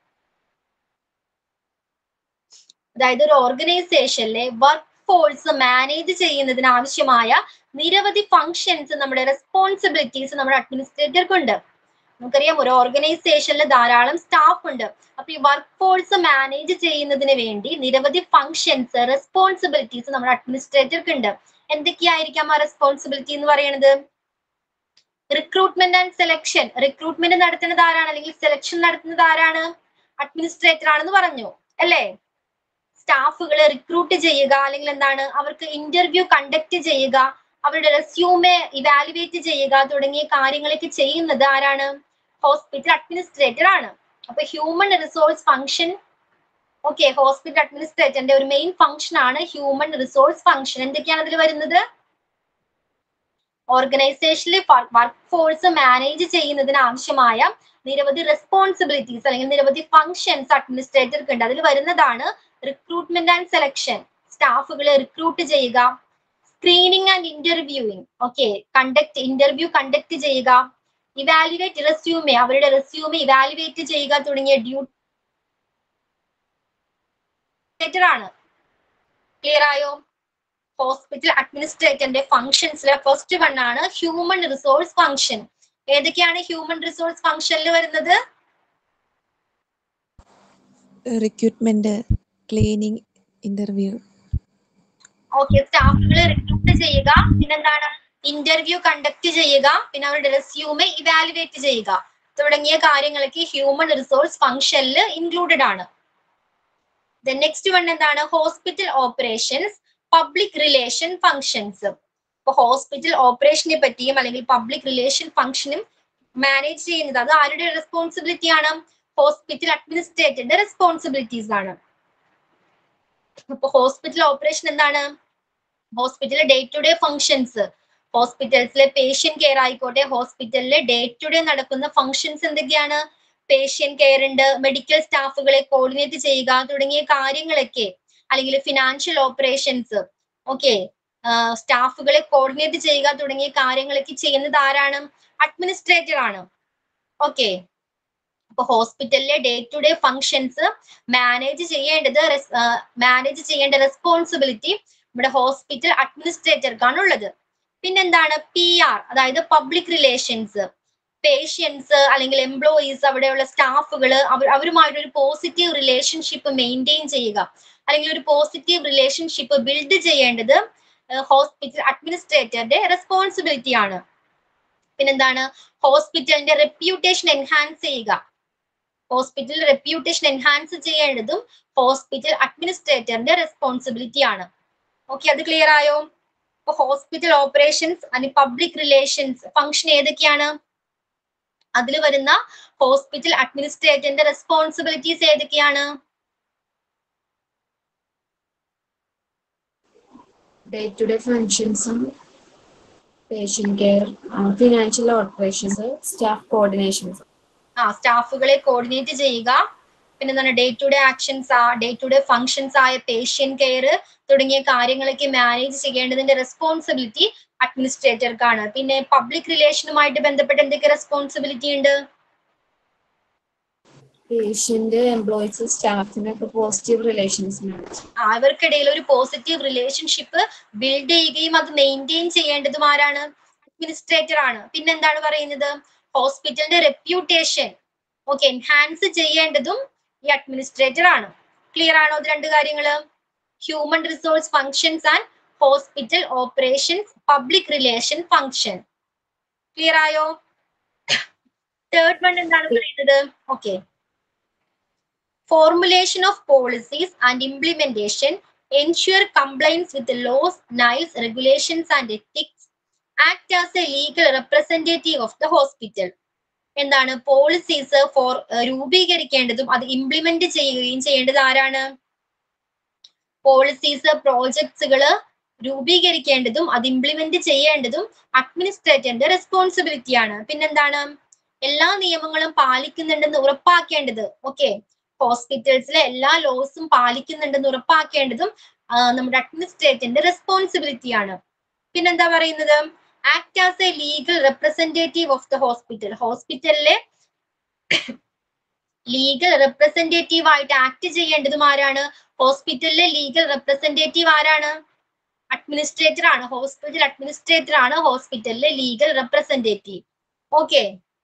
അതായത് ഒരു ഓർഗനൈസേഷനിലെ വർക്ക് ഫോഴ്സ് മാനേജ് ചെയ്യുന്നതിന് ആവശ്യമായ നിരവധി ഫങ്ഷൻസ്, നമ്മുടെ റെസ്പോൺസിബിലിറ്റീസ് നമ്മുടെ അഡ്മിനിസ്ട്രേറ്റർക്ക് ഉണ്ട്. നമുക്കറിയാം ഒരു ഓർഗനൈസേഷനിൽ ധാരാളം സ്റ്റാഫ് ഉണ്ട്. അപ്പൊ ഈ വർക്ക് ഫോഴ്സ് മാനേജ് ചെയ്യുന്നതിന് വേണ്ടി നിരവധി ഫങ്ഷൻസ്, റെസ്പോൺസിബിലിറ്റീസ് നമ്മുടെ അഡ്മിനിസ്ട്രേറ്റർക്ക് ഉണ്ട്. എന്തൊക്കെയായിരിക്കാം ആ റെസ്പോൺസിബിലിറ്റി എന്ന് പറയുന്നത്? Recruitment and selection. റിക്രൂട്ട്മെന്റ് നടത്തുന്നത് ആരാണ്, അല്ലെങ്കിൽ സെലക്ഷൻ നടത്തുന്നത് ആരാണ്? അഡ്മിനിസ്ട്രേറ്റർ ആണെന്ന് പറഞ്ഞു അല്ലേ? സ്റ്റാഫുകളെ റിക്രൂട്ട് ചെയ്യുക, അല്ലെങ്കിൽ എന്താണ് അവർക്ക് ഇന്റർവ്യൂ കണ്ടക്ട് ചെയ്യുക, അവരുടെ റെസ്യൂമെ ഇവാലുവേറ്റ് ചെയ്യുക തുടങ്ങിയ കാര്യങ്ങളൊക്കെ ചെയ്യുന്നത് ആരാണ്? ഹോസ്പിറ്റൽ അഡ്മിനിസ്ട്രേറ്റർ ആണ്. അപ്പൊ human resource function, okay, hospital അഡ്മിനിസ്ട്രേറ്ററിന്റെ ഒരു മെയിൻ ഫംഗ്ഷൻ ആണ് ഹ്യൂമൻ റിസോഴ്സ് ഫംഗ്ഷൻ. എന്തൊക്കെയാണ് അതിൽ വരുന്നത്? ഓർഗനൈസേഷനിൽ വർക്ക് ഫോഴ്സ് മാനേജ് ചെയ്യുന്നതിന് ആവശ്യമായ നിരവധി റെസ്പോൺസിബിലിറ്റീസ് അല്ലെങ്കിൽ നിരവധി ഫങ്ഷൻസ് അഡ്മിനിസ്ട്രേറ്റർക്ക് ഉണ്ട്. അതിൽ വരുന്നതാണ് റിക്രൂട്ട്മെന്റ് ആൻഡ് സെലക്ഷൻ, സ്റ്റാഫുകളെ റിക്രൂട്ട് ചെയ്യുക, screening and interviewing, okay, conduct interview conduct ചെയ്യുക, ഇവാലുവേറ്റ് റെസ്യൂമെ, അവരുടെ റെസ്യൂമെ ഇവാലുവേറ്റ് ചെയ്യുക തുടങ്ങിയ ഡ്യൂട്ടി ആണ്. ക്ലിയർ ആയോ? ഹോസ്പിറ്റൽ അഡ്മിനിസ്ട്രേറ്ററിന്റെ ഫംഗ്ഷൻസിലെ ഫസ്റ്റ് വൺ ആണ് ഹ്യൂമൻ റിസോഴ്സ് ഫംഗ്ഷൻ. ഏതൊക്കെയാണ് ഹ്യൂമൻ റിസോഴ്സ് ഫംഗ്ഷനിൽ വരുന്നത്? Recruitment, cleaning, interview. ഓക്കെ, സ്റ്റാഫുകളെ റിക്രൂട്ട് ചെയ്യുക, പിന്നെന്താണ് ഇന്റർവ്യൂ കണ്ടക്ട് ചെയ്യുക, പിന്നെ അവരുടെ റെസ്യൂമെ ഇവാലുവേറ്റ് ചെയ്യുക തുടങ്ങിയ കാര്യങ്ങളൊക്കെ ഹ്യൂമൻ റിസോഴ്സ് ഫംഗ്ഷനിൽ ഇൻക്ലൂഡഡ് ആണ്. നെക്സ്റ്റ് വൺ എന്താണ്? Hospital operations, public relation functions. ഇപ്പൊ ഹോസ്പിറ്റൽ ഓപ്പറേഷനെ പറ്റിയും അല്ലെങ്കിൽ പബ്ലിക് റിലേഷൻ ഫംഗ്ഷനും മാനേജ് ചെയ്യുന്നത് അത് ആരുടെ റെസ്പോൺസിബിലിറ്റി ആണ്? ഹോസ്പിറ്റൽ അഡ്മിനിസ്ട്രേറ്ററിന്റെ റെസ്പോൺസിബിലിറ്റീസ് ആണ്. അപ്പൊ ഹോസ്പിറ്റൽ ഓപ്പറേഷൻ എന്താണ്? ഹോസ്പിറ്റലിലെ ഡേ ടു ഡേ ഫങ്ഷൻസ്, ഹോസ്പിറ്റൽസിലെ പേഷ്യന്റ് കെയർ ആയിക്കോട്ടെ, ഹോസ്പിറ്റലിലെ ഡേ ടു ഡേ നടക്കുന്ന ഫങ്ഷൻസ് എന്തൊക്കെയാണ്? പേഷ്യന്റ് കെയർ ഉണ്ട്, മെഡിക്കൽ സ്റ്റാഫുകളെ കോർഡിനേറ്റ് ചെയ്യുക തുടങ്ങിയ കാര്യങ്ങളൊക്കെ, അല്ലെങ്കിൽ ഫിനാൻഷ്യൽ ഓപ്പറേഷൻസ്, ഓക്കെ, സ്റ്റാഫുകളെ കോർഡിനേറ്റ് ചെയ്യുക തുടങ്ങിയ കാര്യങ്ങളൊക്കെ ചെയ്യുന്നത് ആരാണ്? അഡ്മിനിസ്ട്രേറ്റർ ആണ്. ഓക്കെ, അപ്പൊ ഹോസ്പിറ്റലിലെ day to day functions manage ചെയ്യേണ്ടത് മാനേജ് ചെയ്യേണ്ട റെസ്പോൺസിബിലിറ്റി നമ്മുടെ ഹോസ്പിറ്റൽ അഡ്മിനിസ്ട്രേറ്റർക്കാണ് ഉള്ളത്. പിന്നെന്താണ്? പി ആർ, അതായത് പബ്ലിക് റിലേഷൻസ്, പേഷ്യൻസ് അല്ലെങ്കിൽ എംപ്ലോയീസ്, അവിടെയുള്ള സ്റ്റാഫുകൾ അവർ അവരുമായിട്ട് ഒരു പോസിറ്റീവ് റിലേഷൻഷിപ്പ് മെയിൻറ്റെയിൻ ചെയ്യുക, അല്ലെങ്കിൽ ഒരു പോസിറ്റീവ് റിലേഷൻഷിപ്പ് ബിൽഡ് ചെയ്യേണ്ടത് ഹോസ്പിറ്റൽ അഡ്മിനിസ്ട്രേറ്ററുടെ റെസ്പോൺസിബിലിറ്റി ആണ്. പിന്നെന്താണ്? ഹോസ്പിറ്റലിന്റെ റെപ്യൂട്ടേഷൻ എൻഹാൻസ് ചെയ്യുക, ഹോസ്പിറ്റൽ റെപ്യൂട്ടേഷൻ എൻഹാൻസ് ചെയ്യേണ്ടതും ഹോസ്പിറ്റൽ അഡ്മിനിസ്ട്രേറ്ററിന്റെ റെസ്പോൺസിബിലിറ്റി ആണ്. ഓക്കെ, അത് ക്ലിയർ ആയോ? അപ്പൊ hospital operations and public relations function ഏതൊക്കെയാണ്? അതിൽ വരുന്ന ഹോസ്പിറ്റൽ അഡ്മിനിസ്ട്രേറ്ററിന്റെ റെസ്പോൺസിബിലിറ്റീസ് ഏതൊക്കെയാണ്? ഡേ ടു ഡേ ഫങ്ഷൻസും, patient care, financial operations, staff coordinations. ആ, സ്റ്റാഫുകളെ കോർഡിനേറ്റ് ചെയ്യുക, പിന്നെ എന്താണ് ഡേ ടു ഡേ ആക്ഷൻസ് ആ ഡേ ടു ഡേ ഫങ്ഷൻസ് ആയ പേഷ്യൻ കെയർ തുടങ്ങിയ കാര്യങ്ങളൊക്കെ മാനേജ് ചെയ്യേണ്ടതിന്റെ റെസ്പോൺസിബിലിറ്റി അഡ്മിനിസ്ട്രേറ്റർക്കാണ്. പിന്നെ പബ്ലിക് റിലേഷനുമായിട്ട് ബന്ധപ്പെട്ട് എന്തൊക്കെ റെസ്പോൺസിബിലിറ്റി ഉണ്ട്? പേഷ്യന്റ്, എംപ്ലോയീസ്, സ്റ്റാഫിനൊക്കെ പോസിറ്റീവ് റിലേഷൻസ് അവർക്കിടയിൽ ഒരു പോസിറ്റീവ് റിലേഷൻഷിപ്പ് ബിൽഡ് ചെയ്യുകയും അത് മെയിൻറ്റെയിൻ ചെയ്യേണ്ടതും ആരാണ്? അഡ്മിനിസ്ട്രേറ്റർ ആണ്. പിന്നെന്താണ് പറയുന്നത്? ഹോസ്പിറ്റലിന്റെ റെപ്യൂട്ടേഷൻ ഓക്കെ എൻഹാൻസ് ചെയ്യേണ്ടതും ഈ അഡ്മിനിസ്ട്രേറ്റർ ആണ്. ക്ലിയർ ആണോ ഇത് രണ്ട് കാര്യങ്ങള്? Human resource functions and hospital operations public relation function. Clear ആയോ? തേർഡ് വൺ എന്താണ് പറയുന്നത്? Okay formulation of policies and implementation ensure compliance with the laws, niles, regulations and ethics, act as a legal representative of the hospital. എന്താണ് policies for രൂപീകരിക്കേണ്ടതും അത് implement ചെയ്യുകയും ചെയ്യേണ്ടത് ആരാണ്? Policies പ്രോജക്ട്സുകള് രൂപീകരിക്കേണ്ടതും അത് ഇംപ്ലിമെന്റ് ചെയ്യേണ്ടതും അഡ്മിനിസ്ട്രേറ്ററിന്റെ റെസ്പോൺസിബിലിറ്റി ആണ്. പിന്നെന്താണ് എല്ലാ നിയമങ്ങളും പാലിക്കുന്നുണ്ടെന്ന് ഉറപ്പാക്കേണ്ടത് ഓക്കെ ഹോസ്പിറ്റൽസിലെ എല്ലാ ലോസും പാലിക്കുന്നുണ്ടെന്ന് ഉറപ്പാക്കേണ്ടതും നമ്മുടെ അഡ്മിനിസ്ട്രേറ്ററിന്റെ റെസ്പോൺസിബിലിറ്റി ആണ്. പിന്നെന്താ പറയുന്നത്? Act as a legal representative of the hospital. ഹോസ്പിറ്റലിലെ ലീഗൽ റെപ്രസെന്റേറ്റീവ് ആയിട്ട് ആക്ട് ചെയ്യേണ്ടതും ആരാണ്? ഹോസ്പിറ്റലിലെ ലീഗൽ റെപ്രസെന്റേറ്റീവ് ആരാണ്? അഡ്മിനിസ്ട്രേറ്റർ ആണ്. ഹോസ്പിറ്റൽ അഡ്മിനിസ്ട്രേറ്റർ ആണ് ഹോസ്പിറ്റലിലെ legal representative. Okay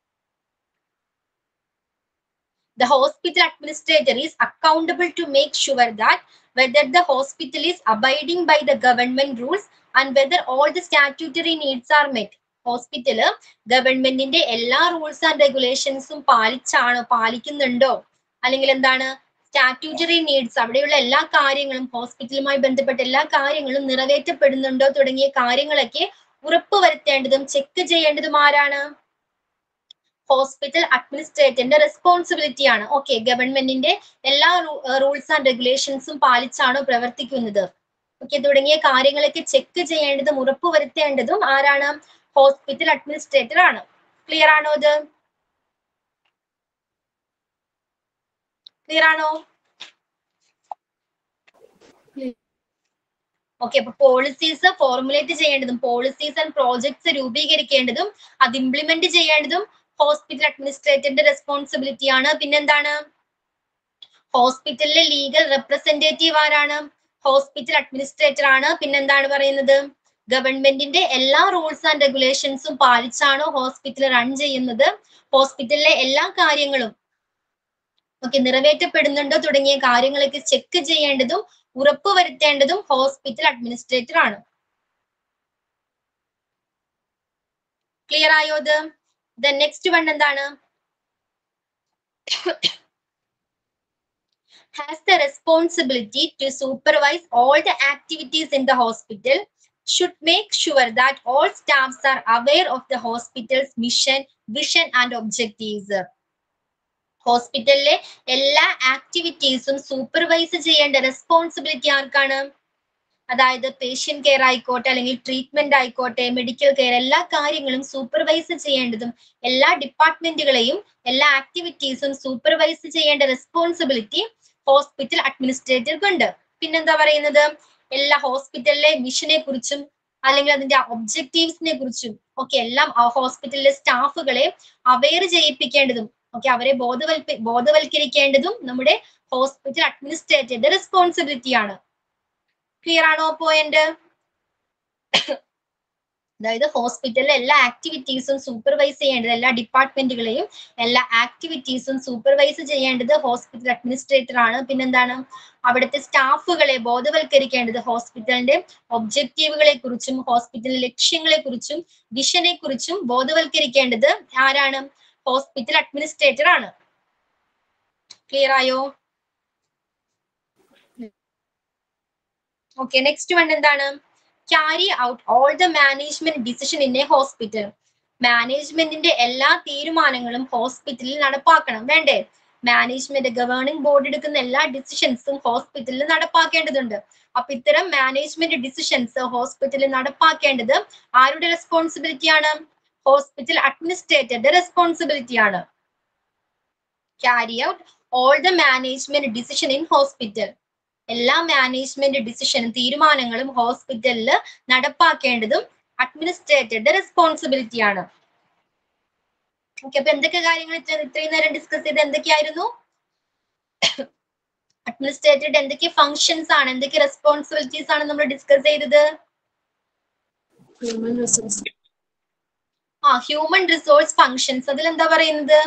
The hospital administrator is accountable to make sure that whether the hospital is abiding by the government rules and whether all the statutory needs are met. Hospital ഗവൺമെന്റിന്റെ എല്ലാ rules and റെഗുലേഷൻസും പാലിച്ചാണോ പാലിക്കുന്നുണ്ടോ അല്ലെങ്കിൽ എന്താണ് statutory needs അവിടെയുള്ള എല്ലാ കാര്യങ്ങളും ഹോസ്പിറ്റലുമായി ബന്ധപ്പെട്ട എല്ലാ കാര്യങ്ങളും നിറവേറ്റപ്പെടുന്നുണ്ടോ തുടങ്ങിയ കാര്യങ്ങളൊക്കെ ഉറപ്പുവരുത്തേണ്ടതും ചെക്ക് ചെയ്യേണ്ടതും ആരാണ്? ഹോസ്പിറ്റൽ അഡ്മിനിസ്ട്രേറ്ററിന്റെ റെസ്പോൺസിബിലിറ്റി ആണ്. ഓക്കെ ഗവൺമെന്റിന്റെ എല്ലാ റൂൾസ് ആൻഡ് റെഗുലേഷൻസും പാലിച്ചാണോ പ്രവർത്തിക്കുന്നത് ഓക്കെ തുടങ്ങിയ കാര്യങ്ങളൊക്കെ ചെക്ക് ചെയ്യേണ്ടതും ഉറപ്പുവരുത്തേണ്ടതും ആരാണ്? ഹോസ്പിറ്റൽ അഡ്മിനിസ്ട്രേറ്റർ ആണ്. ക്ലിയർ ആണോ ഇത്? ക്ലിയർ ആണോ? ഓക്കെ അപ്പൊ പോളിസീസ് ഫോർമുലേറ്റ് ചെയ്യേണ്ടതും പോളിസീസ് ആൻഡ് പ്രോജക്ട്സ് രൂപീകരിക്കേണ്ടതും അത് ഇംപ്ലിമെന്റ് ചെയ്യേണ്ടതും ഹോസ്പിറ്റൽ അഡ്മിനിസ്ട്രേറ്ററിന്റെ റെസ്പോൺസിബിലിറ്റി ആണ്. പിന്നെന്താണ് ഹോസ്പിറ്റലിലെ ലീഗൽ റെപ്രസെന്റേറ്റീവ് ആരാണ്? ഹോസ്പിറ്റൽ അഡ്മിനിസ്ട്രേറ്റർ ആണ്. പിന്നെന്താണ് പറയുന്നത്? ഗവൺമെന്റിന്റെ എല്ലാ റൂൾസ് ആൻഡ് റെഗുലേഷൻസും പാലിച്ചാണോ ഹോസ്പിറ്റൽ റൺ ചെയ്യുന്നത് ഹോസ്പിറ്റലിലെ എല്ലാ കാര്യങ്ങളും ഓക്കെ നിറവേറ്റപ്പെടുന്നുണ്ടോ തുടങ്ങിയ കാര്യങ്ങളൊക്കെ ചെക്ക് ചെയ്യേണ്ടതും ഉറപ്പുവരുത്തേണ്ടതും ഹോസ്പിറ്റൽ അഡ്മിനിസ്ട്രേറ്റർ ആണ്. ക്ലിയർ ആയോ ഇത്? The next one എന്താണ്? Has the responsibility to supervise all the activities in the hospital, should make sure that all staffs are aware of the hospital's mission, vision and objectives. ഹോസ്പിറ്റലിലെ എല്ലാ ആക്ടിവിറ്റീസും supervise ചെയ്യേണ്ട responsibility ആർക്കാണ്? അതായത് patient care ആയിക്കോട്ടെ അല്ലെങ്കിൽ treatment ആയിക്കോട്ടെ medical care എല്ലാ കാര്യങ്ങളും സൂപ്പർവൈസ് ചെയ്യേണ്ടതും എല്ലാ ഡിപ്പാർട്ട്മെന്റുകളെയും എല്ലാ ആക്ടിവിറ്റീസും സൂപ്പർവൈസ് ചെയ്യേണ്ട റെസ്പോൺസിബിലിറ്റി ഹോസ്പിറ്റൽ അഡ്മിനിസ്ട്രേറ്റർക്ക് ഉണ്ട്. പിന്നെന്താ പറയുന്നത്? എല്ലാ ഹോസ്പിറ്റലിലെ മിഷനെ കുറിച്ചും അല്ലെങ്കിൽ അതിന്റെ ഒബ്ജക്റ്റീവ്സിനെ കുറിച്ചും ഒക്കെ എല്ലാം ഹോസ്പിറ്റലിലെ സ്റ്റാഫുകളെ അവെയർ ചെയ്യിപ്പിക്കേണ്ടതും ഓക്കെ അവരെ ബോധവൽപ്പ ബോധവൽക്കരിക്കേണ്ടതും നമ്മുടെ ഹോസ്പിറ്റൽ അഡ്മിനിസ്ട്രേറ്ററുടെ റെസ്പോൺസിബിലിറ്റി ആണ്. ക്ലിയർ ആണോ പോയിന്റ്? അതായത് ഹോസ്പിറ്റലിലെ എല്ലാ ആക്ടിവിറ്റീസും സൂപ്പർവൈസ് ചെയ്യേണ്ടത് എല്ലാ ഡിപ്പാർട്ട്മെന്റുകളെയും എല്ലാ ആക്ടിവിറ്റീസും സൂപ്പർവൈസ് ചെയ്യേണ്ടത് ഹോസ്പിറ്റൽ അഡ്മിനിസ്ട്രേറ്റർ ആണ്. പിന്നെന്താണ് അവിടുത്തെ സ്റ്റാഫുകളെ ബോധവൽക്കരിക്കേണ്ടത് ഹോസ്പിറ്റലിന്റെ ഒബ്ജക്റ്റീവുകളെ കുറിച്ചും ഹോസ്പിറ്റലിന്റെ ലക്ഷ്യങ്ങളെ കുറിച്ചും വിഷനെ കുറിച്ചും ബോധവൽക്കരിക്കേണ്ടത് ആരാണ്? ഹോസ്പിറ്റൽ അഡ്മിനിസ്ട്രേറ്റർ ആണ്. ക്ലിയർ ആയോ? ഓക്കെ നെക്സ്റ്റ് വൺ എന്താണ്? Carry out all the management decision in a hospital. മാനേജ്മെന്റിന്റെ എല്ലാ തീരുമാനങ്ങളും ഹോസ്പിറ്റലിൽ നടപ്പാക്കണം വേണ്ടേ? മാനേജ്മെന്റ് ഗവേണിംഗ് ബോർഡ് എടുക്കുന്ന എല്ലാ ഡിസിഷൻസും ഹോസ്പിറ്റലിൽ നടപ്പാക്കേണ്ടതുണ്ട്. അപ്പൊ ഇത്തരം മാനേജ്മെന്റ് ഡിസിഷൻസ് ഹോസ്പിറ്റലിൽ നടപ്പാക്കേണ്ടത് ആരുടെ റെസ്പോൺസിബിലിറ്റി ആണ്? ഹോസ്പിറ്റൽ അഡ്മിനിസ്ട്രേറ്ററുടെ റെസ്പോൺസിബിലിറ്റി ആണ്. Carry out all the management decision in hospital. എല്ലാ മാനേജ്മെന്റ് ഡിസിഷനും തീരുമാനങ്ങളും ഹോസ്പിറ്റലിൽ നടപ്പാക്കേണ്ടതും അഡ്മിനിസ്ട്രേറ്ററുടെ റെസ്പോൺസിബിലിറ്റി ആണ്. ഓക്കെ, അപ്പൊ എന്തൊക്കെ കാര്യങ്ങൾ ഇത്രയും നേരം ഡിസ്കസ് ചെയ്ത് എന്തൊക്കെയായിരുന്നു? അഡ്മിനിസ്ട്രേറ്ററുടെ എന്തൊക്കെ ഫങ്ഷൻസ് ആണ്, എന്തൊക്കെ റെസ്പോൺസിബിലിറ്റീസ് ആണ് നമ്മൾ ഡിസ്കസ് ചെയ്തത്? ഹ്യൂമൻ റിസോഴ്സ് ആ ഹ്യൂമൻ റിസോഴ്സ് ഫങ്ഷൻസ്. അതിലെന്താ പറയുന്നത്?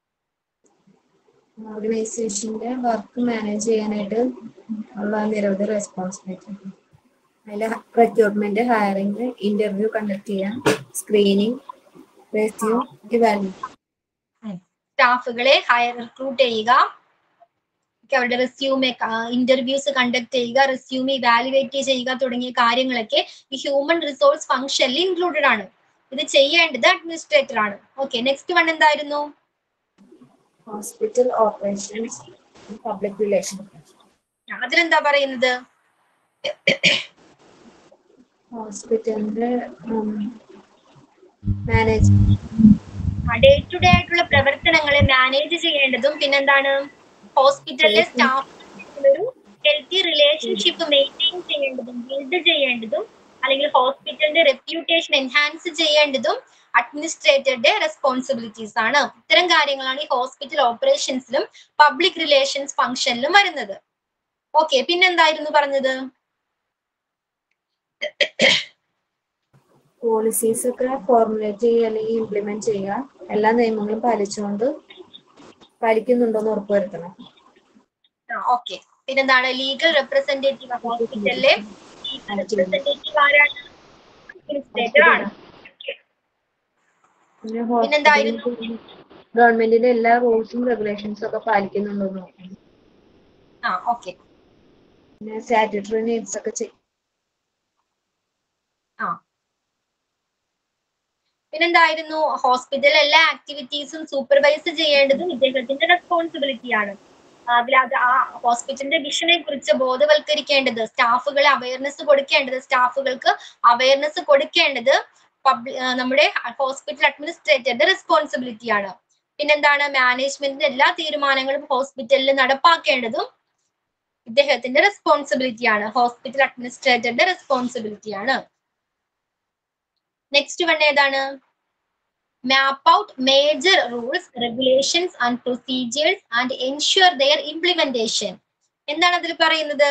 ഓർഗനൈസേഷന്റെ വർക്ക് മാനേജ് ചെയ്യാനായിട്ട് ഉള്ള നിരവധി റെസ്പോൺസിബിലിറ്റി. അതിൽ റിക്രൂട്ട്മെന്റ്, ഹയറിംഗ്, ഇന്റർവ്യൂ കണ്ടക്ട് ചെയ്യാം, സ്ക്രീനിങ്, റെസ്യൂം, ഇവാലുവേഷൻ. സ്റ്റാഫുകളെ ഹയർ റിക്രൂട്ട് ചെയ്യുക, അവരുടെ റെസ്യൂമെ ഇന്റർവ്യൂസ് കണ്ടക്ട് ചെയ്യുക, റെസ്യൂമെ ഇവാലുവേറ്റ് ചെയ്യുക തുടങ്ങിയ കാര്യങ്ങളൊക്കെ ഈ ഹ്യൂമൻ റിസോഴ്സ് ഫംഗ്ഷനിൽ ഇൻക്ലൂഡഡ് ആണ്. ഇത് ചെയ്യേണ്ടത് അഡ്മിനിസ്ട്രേറ്റർ ആണ്. ഓക്കെ, നെക്സ്റ്റ് വൺ എന്തായിരുന്നു? Hospital operations, public relation. അതിലെന്താ പറയുന്നത്? ഹോസ്പിറ്റലിന്റെ മാനേജ് ഡേ ടു ഡേ ആയിട്ടുള്ള പ്രവർത്തനങ്ങളെ മാനേജ് ചെയ്യേണ്ടതും പിന്നെന്താണ് ഹോസ്പിറ്റലിലെ സ്റ്റാഫ് ഒരു ഹെൽത്തി റിലേഷൻഷിപ്പ് മെയിൻറ്റെയിൻ ചെയ്യേണ്ടതും ബിൽഡ് ചെയ്യേണ്ടതും അല്ലെങ്കിൽ ഹോസ്പിറ്റലിന്റെ റെപ്യൂട്ടേഷൻ എൻഹാൻസ് ചെയ്യേണ്ടതും അഡ്മിനിസ്ട്രേറ്ററുടെ റെസ്പോൺസിബിലിറ്റീസ് ആണ്. ഇത്തരം കാര്യങ്ങളാണ് ഈ ഹോസ്പിറ്റൽ ഓപ്പറേഷൻസിലും പബ്ലിക് റിലേഷൻസ് ഫംഗ്ഷനിലും വരുന്നത്. ഓക്കെ, പിന്നെന്തായിരുന്നു പറഞ്ഞത്? പോളിസീസ് ഒക്കെ ഫോർമുലേറ്റ് ചെയ്യുക അല്ലെങ്കിൽ ഇംപ്ലിമെന്റ് ചെയ്യുക, എല്ലാ നിയമങ്ങളും പാലിച്ചുകൊണ്ട് പാലിക്കുന്നുണ്ടോന്ന് ഉറപ്പുവരുത്തണം. ഓക്കെ, പിന്നെന്താണ് ലീഗൽ റെപ്രസെന്റേറ്റീവ്? ഹോസ്പിറ്റലിലെ ലീഗൽ റെപ്രസെന്റേറ്റീവ് ആരാണ്? അഡ്മിനിസ്ട്രേറ്റർ ആണ്. പിന്നെ ഹോസ്പിറ്റലിന്റെ ഗവൺമെന്റിന്റെ എല്ലാ റൂൾസും റെഗുലേഷൻസും ഒക്കെ പാലിക്കുന്നുണ്ടോന്ന് നോക്കണം. ആ ഓക്കെ, പിന്നെ സ്റ്റാറ്റ്യൂട്ടറി നീഡ്സ് ഒക്കെ ചെയ്യും. ആ പിന്നെന്തായിരുന്നു? ഹോസ്പിറ്റൽ എല്ലാ ആക്ടിവിറ്റീസും സൂപ്പർവൈസ് ചെയ്യേണ്ടതും ഇദ്ദേഹത്തിന്റെ റെസ്പോൺസിബിലിറ്റി ആണ്. അതിൽ അത് ആ ഹോസ്പിറ്റലിന്റെ വിഷനെ കുറിച്ച് ബോധവൽക്കരിക്കേണ്ടത്, സ്റ്റാഫുകളെ അവയർനെസ് കൊടുക്കേണ്ടത് സ്റ്റാഫുകൾക്ക് അവയർനെസ് കൊടുക്കേണ്ടത് പബ്ലിക് നമ്മുടെ ഹോസ്പിറ്റൽ അഡ്മിനിസ്ട്രേറ്ററുടെ റെസ്പോൺസിബിലിറ്റി ആണ്. പിന്നെന്താണ്? മാനേജ്മെന്റിന്റെ എല്ലാ തീരുമാനങ്ങളും ഹോസ്പിറ്റലിൽ നടപ്പാക്കേണ്ടതും ഇദ്ദേഹത്തിന്റെ റെസ്പോൺസിബിലിറ്റി ആണ്. ഹോസ്പിറ്റൽ അഡ്മിനിസ്ട്രേറ്ററുടെ റെസ്പോൺസിബിലിറ്റി ആണ്. നെക്സ്റ്റ് വൺ ഏതാണ്? Map out major rules, regulations and procedures and ensure their implementation. എന്താണ് അതിൽ പറയുന്നത്?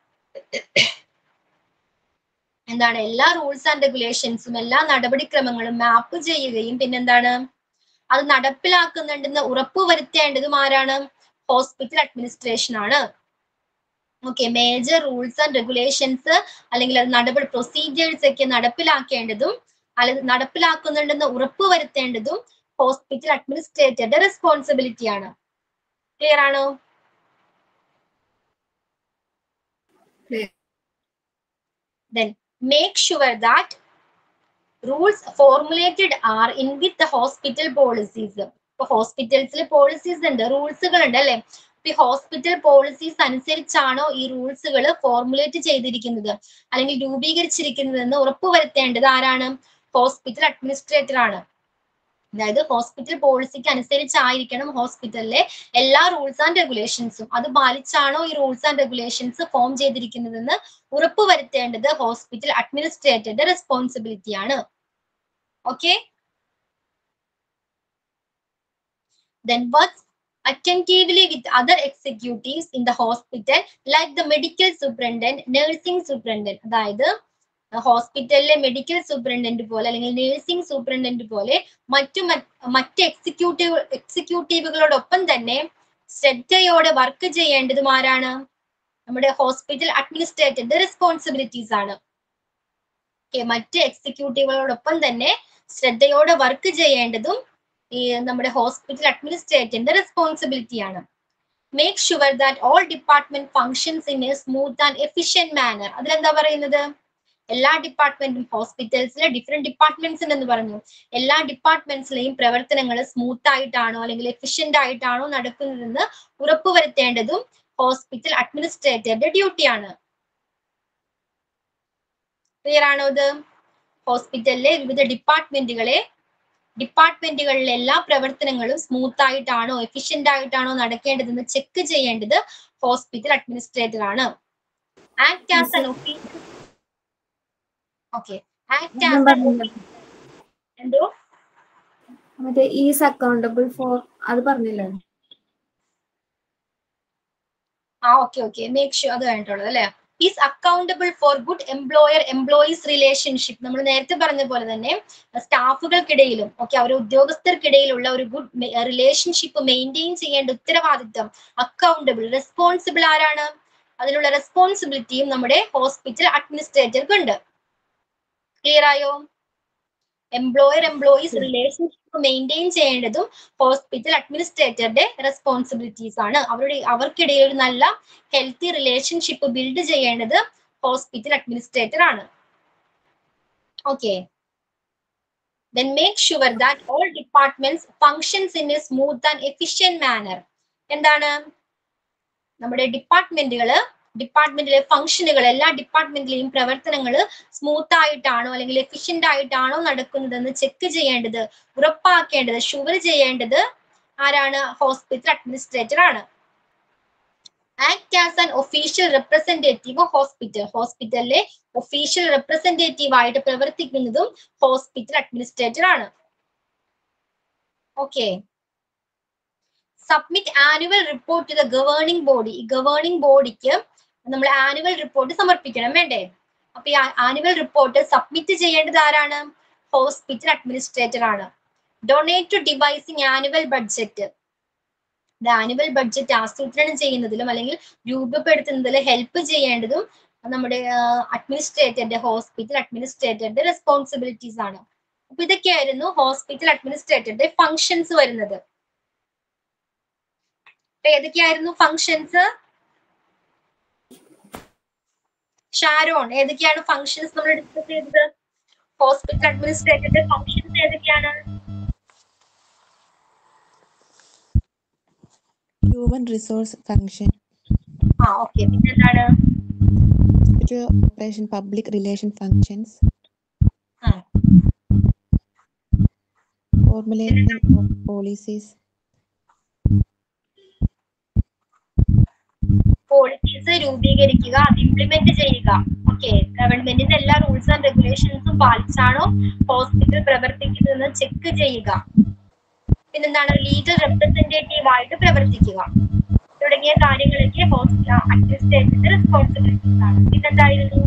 എന്താണ്? എല്ലാ റൂൾസ് ആൻഡ് റെഗുലേഷൻസും എല്ലാ നടപടിക്രമങ്ങളും മാപ്പ് ചെയ്യുകയും പിന്നെന്താണ് അത് നടപ്പിലാക്കുന്നുണ്ടെന്ന് ഉറപ്പുവരുത്തേണ്ടതും ആരാണ്? ഹോസ്പിറ്റൽ അഡ്മിനിസ്ട്രേഷൻ ആണ്. Okay, major rules and regulations അല്ലെങ്കിൽ അത് നടപടി പ്രൊസീജിയേഴ്സ് ഒക്കെ നടപ്പിലാക്കേണ്ടതും അല്ലെങ്കിൽ നടപ്പിലാക്കുന്നുണ്ടെന്ന് ഉറപ്പുവരുത്തേണ്ടതും ഹോസ്പിറ്റൽ അഡ്മിനിസ്ട്രേറ്ററുടെ റെസ്പോൺസിബിലിറ്റി ആണ്. ക്ലിയർ ആണോ? Then make sure that rules formulated are in with the hospital policies. ഇപ്പൊ ഹോസ്പിറ്റൽസിൽ പോളിസീസ് ഉണ്ട്, റൂൾസുകൾ ഉണ്ട് അല്ലെ? ഈ ഹോസ്പിറ്റൽ പോളിസീസ് അനുസരിച്ചാണോ ഈ റൂൾസുകൾ ഫോർമുലേറ്റ് ചെയ്തിരിക്കുന്നത് അല്ലെങ്കിൽ രൂപീകരിച്ചിരിക്കുന്നത് എന്ന് ഉറപ്പുവരുത്തേണ്ടത് ആരാണ്? ഹോസ്പിറ്റൽ അഡ്മിനിസ്ട്രേറ്റർ ആണ്. അതായത് ഹോസ്പിറ്റൽ പോളിസിക്ക് അനുസരിച്ചായിരിക്കണം ഹോസ്പിറ്റലിലെ എല്ലാ റൂൾസ് ആൻഡ് റെഗുലേഷൻസും. അത് പാലിച്ചാണോ ഈ റൂൾസ് ആൻഡ് റെഗുലേഷൻസ് ഫോം ചെയ്തിരിക്കുന്നതെന്ന് ഉറപ്പുവരുത്തേണ്ടത് ഹോസ്പിറ്റൽ അഡ്മിനിസ്ട്രേറ്ററുടെ റെസ്പോൺസിബിലിറ്റി ആണ്. Okay, then works attentively with other executives in the hospital like the medical superintendent, nursing superintendent. അതായത് ഹോസ്പിറ്റലിലെ മെഡിക്കൽ സൂപ്രണ്ടന്റ് പോലെ അല്ലെങ്കിൽ നഴ്സിംഗ് സൂപ്രണ്ടന്റ് പോലെ മറ്റു മറ്റ് എക്സിക്യൂട്ടീവ് എക്സിക്യൂട്ടീവുകളോടൊപ്പം തന്നെ ശ്രദ്ധയോടെ വർക്ക് ചെയ്യേണ്ടതും ആരാണ്? നമ്മുടെ ഹോസ്പിറ്റൽ അഡ്മിനിസ്ട്രേറ്ററുടെ റെസ്പോൺസിബിലിറ്റീസ് ആണ്. മറ്റ് എക്സിക്യൂട്ടീവുകളോടൊപ്പം തന്നെ ശ്രദ്ധയോടെ വർക്ക് ചെയ്യേണ്ടതും ഈ നമ്മുടെ ഹോസ്പിറ്റൽ അഡ്മിനിസ്ട്രേറ്ററിന്റെ റെസ്പോൺസിബിലിറ്റി ആണ്. Make sure that all department functions in a smooth and efficient manner. അതിലെന്താ പറയുന്നത്? എല്ലാ ഡിപ്പാർട്ട്മെന്റും ഹോസ്പിറ്റൽസിലെ ഡിഫറെന്റ് ഡിപ്പാർട്ട്മെന്റ്സ് ഉണ്ടെന്ന് പറഞ്ഞു. എല്ലാ ഡിപ്പാർട്ട്മെന്റ്സിലെയും പ്രവർത്തനങ്ങൾ സ്മൂത്ത് ആയിട്ടാണോ അല്ലെങ്കിൽ എഫിഷ്യന്റ് ആയിട്ടാണോ നടക്കുന്നതെന്ന് ഉറപ്പുവരുത്തേണ്ടതും ഹോസ്പിറ്റൽ അഡ്മിനിസ്ട്രേറ്ററുടെ ഡ്യൂട്ടിയാണ്. ക്ലിയർ ആണോ ഇത്? ഹോസ്പിറ്റലിലെ വിവിധ ഡിപ്പാർട്ട്മെന്റുകളെ ഡിപ്പാർട്ട്മെന്റുകളിലെ എല്ലാ പ്രവർത്തനങ്ങളും സ്മൂത്ത് ആയിട്ടാണോ എഫിഷ്യന്റ് ആയിട്ടാണോ നടക്കേണ്ടതെന്ന് ചെക്ക് ചെയ്യേണ്ടത് ഹോസ്പിറ്റൽ അഡ്മിനിസ്ട്രേറ്റർ ആണ്. Act as an official okay act as an എന്തോ മറ്റേ ഈസ് അക്കൗണ്ടബിൾ ഫോർ അത് പറഞ്ഞില്ലേ? ആ ഓക്കെ ഓക്കെ മേക്ക് ഷുവർ അത് കഴിഞ്ഞിട്ടുള്ളത് അല്ലെ. Is accountable for good employer employees relationship. നമ്മൾ നേരത്തെ പറഞ്ഞ പോലെ തന്നെ സ്റ്റാഫുകൾക്കിടയിലും ഓക്കെ അവർ ഉദ്യോഗസ്ഥർക്കിടയിലുള്ള ഒരു ഗുഡ് റിലേഷൻഷിപ്പ് മെയിൻറ്റെയിൻ ചെയ്യേണ്ട ഉത്തരവാദിത്തം അക്കൗണ്ടബിൾ റെസ്പോൺസിബിൾ ആരാണ്? അതിനുള്ള റെസ്പോൺസിബിലിറ്റിയും നമ്മുടെ ഹോസ്പിറ്റൽ അഡ്മിനിസ്ട്രേറ്റർക്ക് ഉണ്ട്. ക്ലിയർ ആയോ? എംപ്ലോയർ എംപ്ലോയീസ് റിലേഷൻഷിപ്പ് മെയിൻറ്റെയിൻ ചെയ്യേണ്ടതും ഹോസ്പിറ്റൽ അഡ്മിനിസ്ട്രേറ്ററുടെ റെസ്പോൺസിബിലിറ്റീസ് ആണ്. അവരുടെ അവർക്കിടയിൽ ഒരു നല്ല ഹെൽത്തി റിലേഷൻഷിപ്പ് ബിൽഡ് ചെയ്യേണ്ടത് ഹോസ്പിറ്റൽ അഡ്മിനിസ്ട്രേറ്റർ ആണ്. Okay then make sure that all departments functions in a smooth and efficient manner. എന്താണ് നമ്മുടെ ഡിപ്പാർട്ട്മെന്റുകള് ഡിപ്പാർട്ട്മെന്റിലെ ഫംഗ്ഷനുകൾ എല്ലാ ഡിപ്പാർട്ട്മെന്റിലെയും പ്രവർത്തനങ്ങൾ സ്മൂത്ത് ആയിട്ടാണോ അല്ലെങ്കിൽ എഫിഷ്യന്റ് ആയിട്ടാണോ നടക്കുന്നതെന്ന് ചെക്ക് ചെയ്യേണ്ടത് ഉറപ്പാക്കേണ്ടത് ഷുവർ ചെയ്യേണ്ടത് ആരാണ്? ഹോസ്പിറ്റൽ അഡ്മിനിസ്ട്രേറ്റർ ആണ്. Act as an official representative of hospital. ഹോസ്പിറ്റലിലെ ഒഫീഷ്യൽ റെപ്രസെന്റേറ്റീവ് ആയിട്ട് പ്രവർത്തിക്കുന്നതും ഹോസ്പിറ്റൽ അഡ്മിനിസ്ട്രേറ്റർ ആണ്. Okay submit annual report to the governing body. ഈ ഗവേണിംഗ് ബോഡിക്ക് നമ്മൾ ആനുവൽ റിപ്പോർട്ട് സമർപ്പിക്കണം വേണ്ടേ? അപ്പൊ ഈ ആനുവൽ റിപ്പോർട്ട് സബ്മിറ്റ് ചെയ്യേണ്ടത് ആരാണ്? ഹോസ്പിറ്റൽ അഡ്മിനിസ്ട്രേറ്റർ ആണ്. Donate to devising annual budget. Annual budget ആസൂത്രണം ചെയ്യുന്നതിലും അല്ലെങ്കിൽ രൂപപ്പെടുത്തുന്നതിലും ഹെൽപ്പ് ചെയ്യേണ്ടതും നമ്മുടെ അഡ്മിനിസ്ട്രേറ്ററുടെ ഹോസ്പിറ്റൽ അഡ്മിനിസ്ട്രേറ്ററുടെ റെസ്പോൺസിബിലിറ്റീസ് ആണ്. അപ്പൊ ഇതൊക്കെയായിരുന്നു ഹോസ്പിറ്റൽ അഡ്മിനിസ്ട്രേറ്ററുടെ ഫങ്ഷൻസ് വരുന്നത്. ഏതൊക്കെയായിരുന്നു ഫങ്ഷൻസ്? ഷാരോൺ ഏതൊക്കെയാണ് ഫങ്ഷൻസ് നമ്മൾ ഡിസ്കസ് ചെയ്തത്? ഹോസ്പിറ്റൽ അഡ്മിനിസ്ട്രേറ്ററുടെ ഫങ്ഷൻസ് ഏതൊക്കെയാണ്? ഹ്യൂമൻ റിസോഴ്സ് ഫംഗ്ഷൻ, ആ ഓക്കെ പിന്നെ എന്താണ്? Hospital operation public relation functions, formulation of policies policies രൂപീകരിക്കുക അത് ഇംപ്ലിമെന്റ് ചെയ്യുക. ഓക്കെ ഗവൺമെന്റിന്റെ എല്ലാ റൂൾസ് ആൻഡ് റെഗുലേഷൻസും പാലിച്ചാണോ ഹോസ്പിറ്റൽ പ്രവർത്തിക്കുന്നതെന്ന് ചെക്ക് ചെയ്യുക. പിന്നെന്താണ്? ലീഗൽ റെപ്രസെന്റേറ്റീവ് ആയിട്ട് പ്രവർത്തിക്കുക. തുടങ്ങിയ കാര്യങ്ങളൊക്കെ ഹോസ്പിറ്റൽ അഡ്മിനിസ്ട്രേറ്ററുടെ റെസ്പോൺസിബിലിറ്റീസ് ആണ്. പിന്നെന്തായിരുന്നു?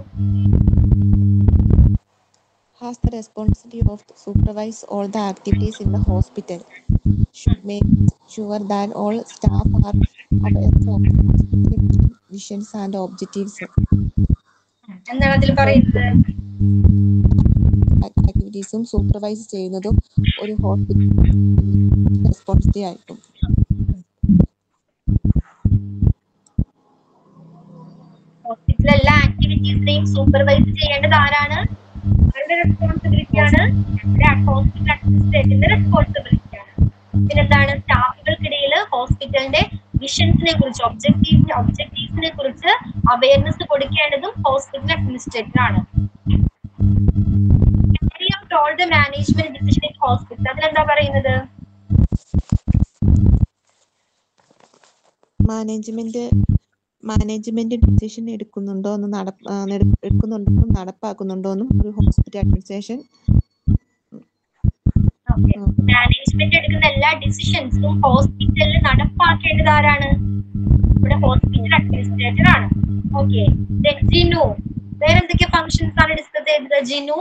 has the responsibility of to supervise all the activities in the hospital, should make sure that all staff are aware of hospital visions and objectives. എന്താണ് അതിൽ പറയുന്നത്? ആക്ടിവിറ്റീസും സൂപ്പർവൈസ് ചെയ്യുന്നതും ഒരു ഹോസ്പിറ്റൽ റെസ്പോൺസിബിലിറ്റി ആയിരിക്കും. ഹോസ്പിറ്റലിലെ എല്ലാ ആക്ടിവിറ്റീസിനെയും സൂപ്പർവൈസ് ചെയ്യേണ്ടത് ആരാണ്? അവരുടെ റെസ്പോൺസിബിലിറ്റിയാണ്. ഹോസ്പിറ്റൽ അഡ്മിനിസ്ട്രേറ്ററിന്റെ റെസ്പോൺസിബിലിറ്റിയാണ്. പിന്നെന്താണ്? സ്റ്റാഫുകൾക്കിടയിൽ ഹോസ്പിറ്റലിന്റെ വിഷൻസിനെ കുറിച്ച് ഒബ്ജക്റ്റീവ് ഒബ്ജക്റ്റീവ്സിനെ കുറിച്ച് അവയർനെസ് കൊടുക്കേണ്ടതും ഹോസ്പിറ്റൽ അഡ്മിനിസ്ട്രേറ്റർ ആണ്. All the management decision in hospital അതിലെന്താ പറയുന്നത്? മാനേജ്മെന്റ് മാനേജ്മെന്റ് ഡിസിഷൻ എടുക്കുന്നുണ്ടോ എന്ന് നട എടുക്കുന്നുണ്ടോ നടപ്പാക്കുന്നുണ്ടോ എന്നും ഒരു ഹോസ്പിറ്റൽ അഡ്മിനിസ്ട്രേഷൻ മാനേജ്മെന്റ് എടുക്കുന്ന എല്ലാ ഡിസിഷൻസും ഹോസ്പിറ്റലിൽ നടപ്പാക്കേണ്ടത് ആരാണ്? ഇവിടെ ഹോസ്പിറ്റൽ അഡ്മിനിസ്ട്രേറ്റർ ആണ്. ഓക്കെ ജിനു വേറെന്തൊക്കെ ഫങ്ഷൻസ് ആണ് ഡിസ്കസ് ചെയ്തത്? ജിനു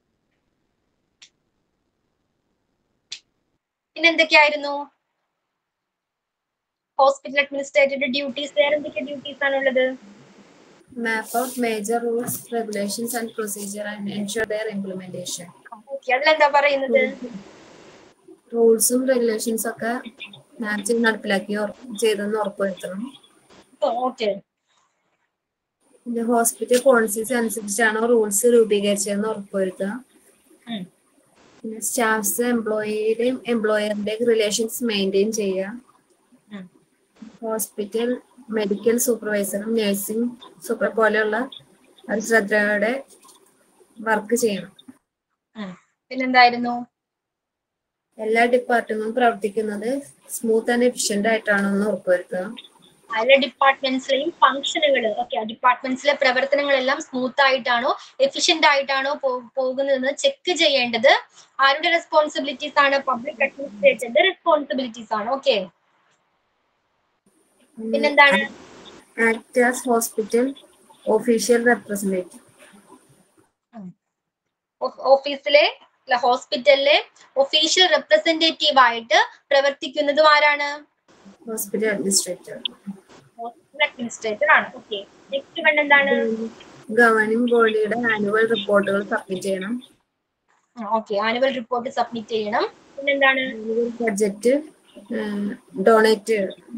പിന്നെന്തൊക്കെയായിരുന്നു ഹോസ്പിറ്റൽ അഡ്മിനിസ്ട്രേറ്ററുടെ ഡ്യൂട്ടീസ്? വേറെന്തൊക്കെ ഡ്യൂട്ടീസ് ആണുള്ളത്? Map out major rules, regulations and procedure and ensure their implementation. Okay അതിലെന്താ പറയുന്നത്? റൂൾസും റെഗുലേഷൻസ് ഒക്കെ മാച്ച് നടപ്പിലാക്കി ചെയ്തെന്ന് ഉറപ്പുവരുത്തണം. ഓക്കെ പിന്നെ ഹോസ്പിറ്റൽ പോളിസീസ് അനുസരിച്ചാണോ റൂൾസ് രൂപീകരിച്ചതെന്ന് ഉറപ്പുവരുത്തുക. പിന്നെ സ്റ്റാഫ്സ് എംപ്ലോയിയുടെയും എംപ്ലോയറിന്റെയും റിലേഷൻസ് മെയിൻറ്റെയിൻ ചെയ്യുക. ഹോസ്പിറ്റൽ മെഡിക്കൽ സൂപ്പർവൈസറും നഴ്സിംഗ് സൂപ്പർ പോലെയുള്ള ഒരു ശ്രദ്ധയോടെ വർക്ക് ചെയ്യണം. പിന്നെന്തായിരുന്നു? എല്ലാ ഡിപ്പാർട്ട്മെന്റും പ്രവർത്തിക്കുന്നത് സ്മൂത്ത് ആൻഡ് എഫിഷ്യന്റ് ആയിട്ടാണെന്ന് ഉറപ്പുവരുത്തുക. എല്ലാ ഡിപ്പാർട്ട്മെന്റ്സിലെയും ഫംഗ്ഷനുകൾ ഓക്കെ ഡിപ്പാർട്ട്മെന്റ്സിലെ പ്രവർത്തനങ്ങളെല്ലാം സ്മൂത്ത് ആയിട്ടാണോ എഫിഷ്യന്റ് ആയിട്ടാണോ പോകുന്നതെന്ന് ചെക്ക് ചെയ്യേണ്ടത് ആരുടെ റെസ്പോൺസിബിലിറ്റീസ് ആണ്? പബ്ലിക് അഡ്മിനിസ്ട്രേറ്ററിന്റെ റെസ്പോൺസിബിലിറ്റീസ് ആണ്. ഓക്കെ, പിന്നെന്താണ്? Act as hospital official representative. ഓഫീസിലെ ഹോസ്പിറ്റലിലെ ഒഫീഷ്യൽ റെപ്രസെന്റേറ്റീവ് ആയിട്ട് പ്രവർത്തിക്കുന്നതും ആരാണ്? Hospital administrator. ഹോസ്പിറ്റൽ അഡ്മിനിസ്ട്രേറ്റർ ആണ്. ഓക്കെ, നെക്സ്റ്റ് വൺ എന്താണ്? ഗവർണിംഗ് ബോഡിയുടെ ആനുവൽ റിപ്പോർട്ടുകൾ സബ്മിറ്റ് ചെയ്യണം. ഓക്കെ, ആനുവൽ റിപ്പോർട്ട് സബ്മിറ്റ് ചെയ്യണം. പിന്നെന്താണ്? ബഡ്ജറ്റ് ഡൊണേറ്റ്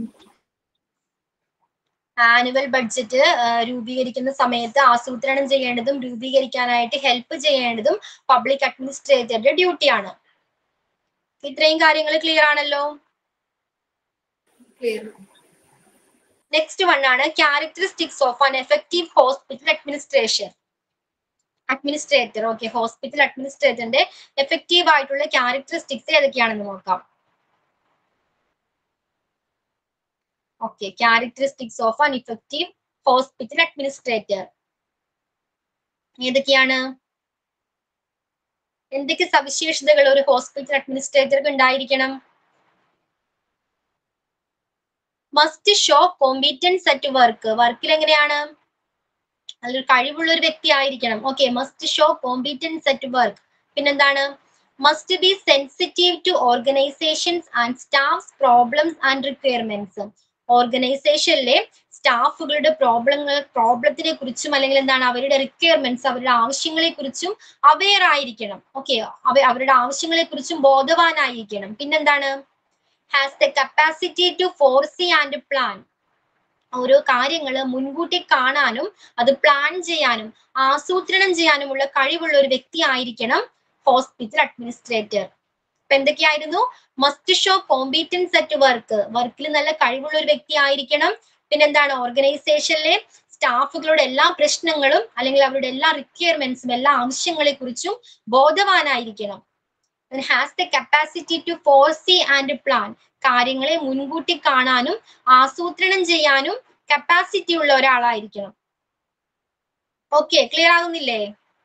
ആനുവൽ ബഡ്ജറ്റ് രൂപീകരിക്കുന്ന സമയത്ത് ആസൂത്രണം ചെയ്യേണ്ടതും രൂപീകരിക്കാനായിട്ട് ഹെൽപ്പ് ചെയ്യേണ്ടതും പബ്ലിക് അഡ്മിനിസ്ട്രേറ്ററുടെ ഡ്യൂട്ടിയാണ്. ഇത്രയും കാര്യങ്ങൾ ക്ലിയർ ആണല്ലോ? നെക്സ്റ്റ് വൺ ആണ് characteristics of an effective hospital administration administrator. Okay, hospital അഡ്മിനിസ്ട്രേറ്ററിന്റെ എഫക്റ്റീവ് ആയിട്ടുള്ള ക്യാരക്ടറിസ്റ്റിക്സ് ഏതൊക്കെയാണെന്ന് നോക്കാം. Okay, characteristics of an effective hospital administrator ഏതൊക്കെയാണ്? എന്തൊക്കെ സവിശേഷതകൾ ഒരു ഹോസ്പിറ്റൽ അഡ്മിനിസ്ട്രേറ്റർക്ക് ഉണ്ടായിരിക്കണം? Must show competence at work. വർക്കിൽ എങ്ങനെയാണ്? അതിലൊരു കഴിവുള്ള ഒരു വ്യക്തി ആയിരിക്കണം. Okay, must show competence at work. പിന്നെന്താണ്? Must be sensitive to organisations and staffs problems and requirements. ഓർഗനൈസേഷനിലെ സ്റ്റാഫുകളുടെ പ്രോബ്ലങ്ങൾ പ്രോബ്ലത്തിനെ കുറിച്ചും അല്ലെങ്കിൽ എന്താണ് അവരുടെ റിക്വയർമെന്റ്സ് അവരുടെ ആവശ്യങ്ങളെ കുറിച്ചും അവെയർ ആയിരിക്കണം. ഓക്കെ, അവ അവരുടെ ആവശ്യങ്ങളെ കുറിച്ചും ബോധവാനായിരിക്കണം. പിന്നെന്താണ്? Has the capacity to foresee and plan. ഓരോ കാര്യങ്ങൾ മുൻകൂട്ടി കാണാനും അത് പ്ലാൻ ചെയ്യാനും ആസൂത്രണം ചെയ്യാനുമുള്ള കഴിവുള്ള ഒരു വ്യക്തി ആയിരിക്കണം ഹോസ്പിറ്റൽ അഡ്മിനിസ്ട്രേറ്റർ. അപ്പൊ എന്തൊക്കെയായിരുന്നു? Must show competence at work. വർക്കിൽ നല്ല കഴിവുള്ള ഒരു വ്യക്തി ആയിരിക്കണം. പിന്നെന്താണ്? ഓർഗനൈസേഷനിലെ സ്റ്റാഫുകളുടെ എല്ലാ പ്രശ്നങ്ങളും അല്ലെങ്കിൽ അവരുടെ എല്ലാ റിക്വയർമെന്റ്സും എല്ലാ ആവശ്യങ്ങളെ കുറിച്ചും ബോധവാനായിരിക്കണം. Has the capacity to foresee and plan. കാര്യങ്ങളെ മുൻകൂട്ടി കാണാനും ആസൂത്രണം ചെയ്യാനും കപ്പാസിറ്റി ഉള്ള ഒരാളായിരിക്കണം. ഓക്കെ, ക്ലിയർ ആകുന്നില്ലേ?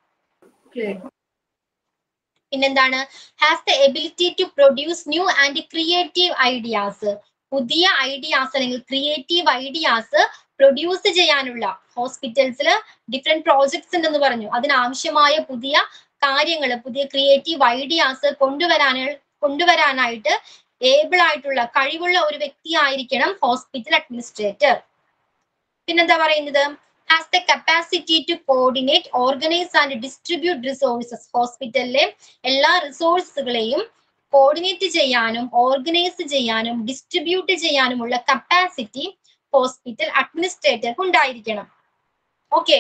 പിന്നെന്താണ്? Has the ability to produce new and creative ideas. പുതിയ ഐഡിയാസ് അല്ലെങ്കിൽ ക്രിയേറ്റീവ് ഐഡിയാസ് പ്രൊഡ്യൂസ് ചെയ്യാനുള്ള ഹോസ്പിറ്റൽസിൽ ഡിഫറെന്റ് പ്രോജക്ട്സ് ഉണ്ടെന്ന് പറഞ്ഞു. അതിനാവശ്യമായ പുതിയ കാര്യങ്ങൾ പുതിയ ക്രിയേറ്റീവ് ഐഡിയാസ് കൊണ്ടുവരാൻ കൊണ്ടുവരാനായിട്ട് ഏബിൾ ആയിട്ടുള്ള കഴിവുള്ള ഒരു വ്യക്തി ആയിരിക്കണം ഹോസ്പിറ്റൽ അഡ്മിനിസ്ട്രേറ്റർ. പിന്നെന്താ പറയുന്നത്? Has the capacity to coordinate organise and distribute resources. ഹോസ്പിറ്റലിലെ എല്ലാ റിസോഴ്സുകളെയും കോർഡിനേറ്റ് ചെയ്യാനും ഓർഗനൈസ് ചെയ്യാനും ഡിസ്ട്രിബ്യൂട്ട് ചെയ്യാനുമുള്ള കപ്പാസിറ്റി ഹോസ്പിറ്റൽ അഡ്മിനിസ്ട്രേറ്റർക്ക് ഉണ്ടായിരിക്കണം. Okay,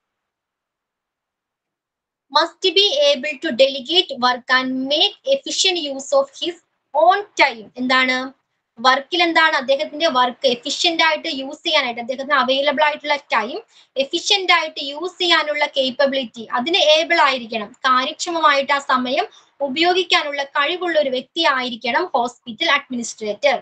must be able to delegate work and make efficient use of his own time. എന്താണ്? വർക്കിൽ എന്താണ് അദ്ദേഹത്തിന്റെ വർക്ക് എഫിഷ്യന്റ് ആയിട്ട് യൂസ് ചെയ്യാനായിട്ട് അദ്ദേഹത്തിന് അവൈലബിൾ ആയിട്ടുള്ള ടൈം എഫിഷ്യന്റ് ആയിട്ട് യൂസ് ചെയ്യാനുള്ള കേപ്പബിലിറ്റി അതിന് ഏബിൾ ആയിരിക്കണം. കാര്യക്ഷമമായിട്ട് ആ സമയം ഉപയോഗിക്കാനുള്ള കഴിവുള്ള ഒരു വ്യക്തി ആയിരിക്കണം hospital administrator.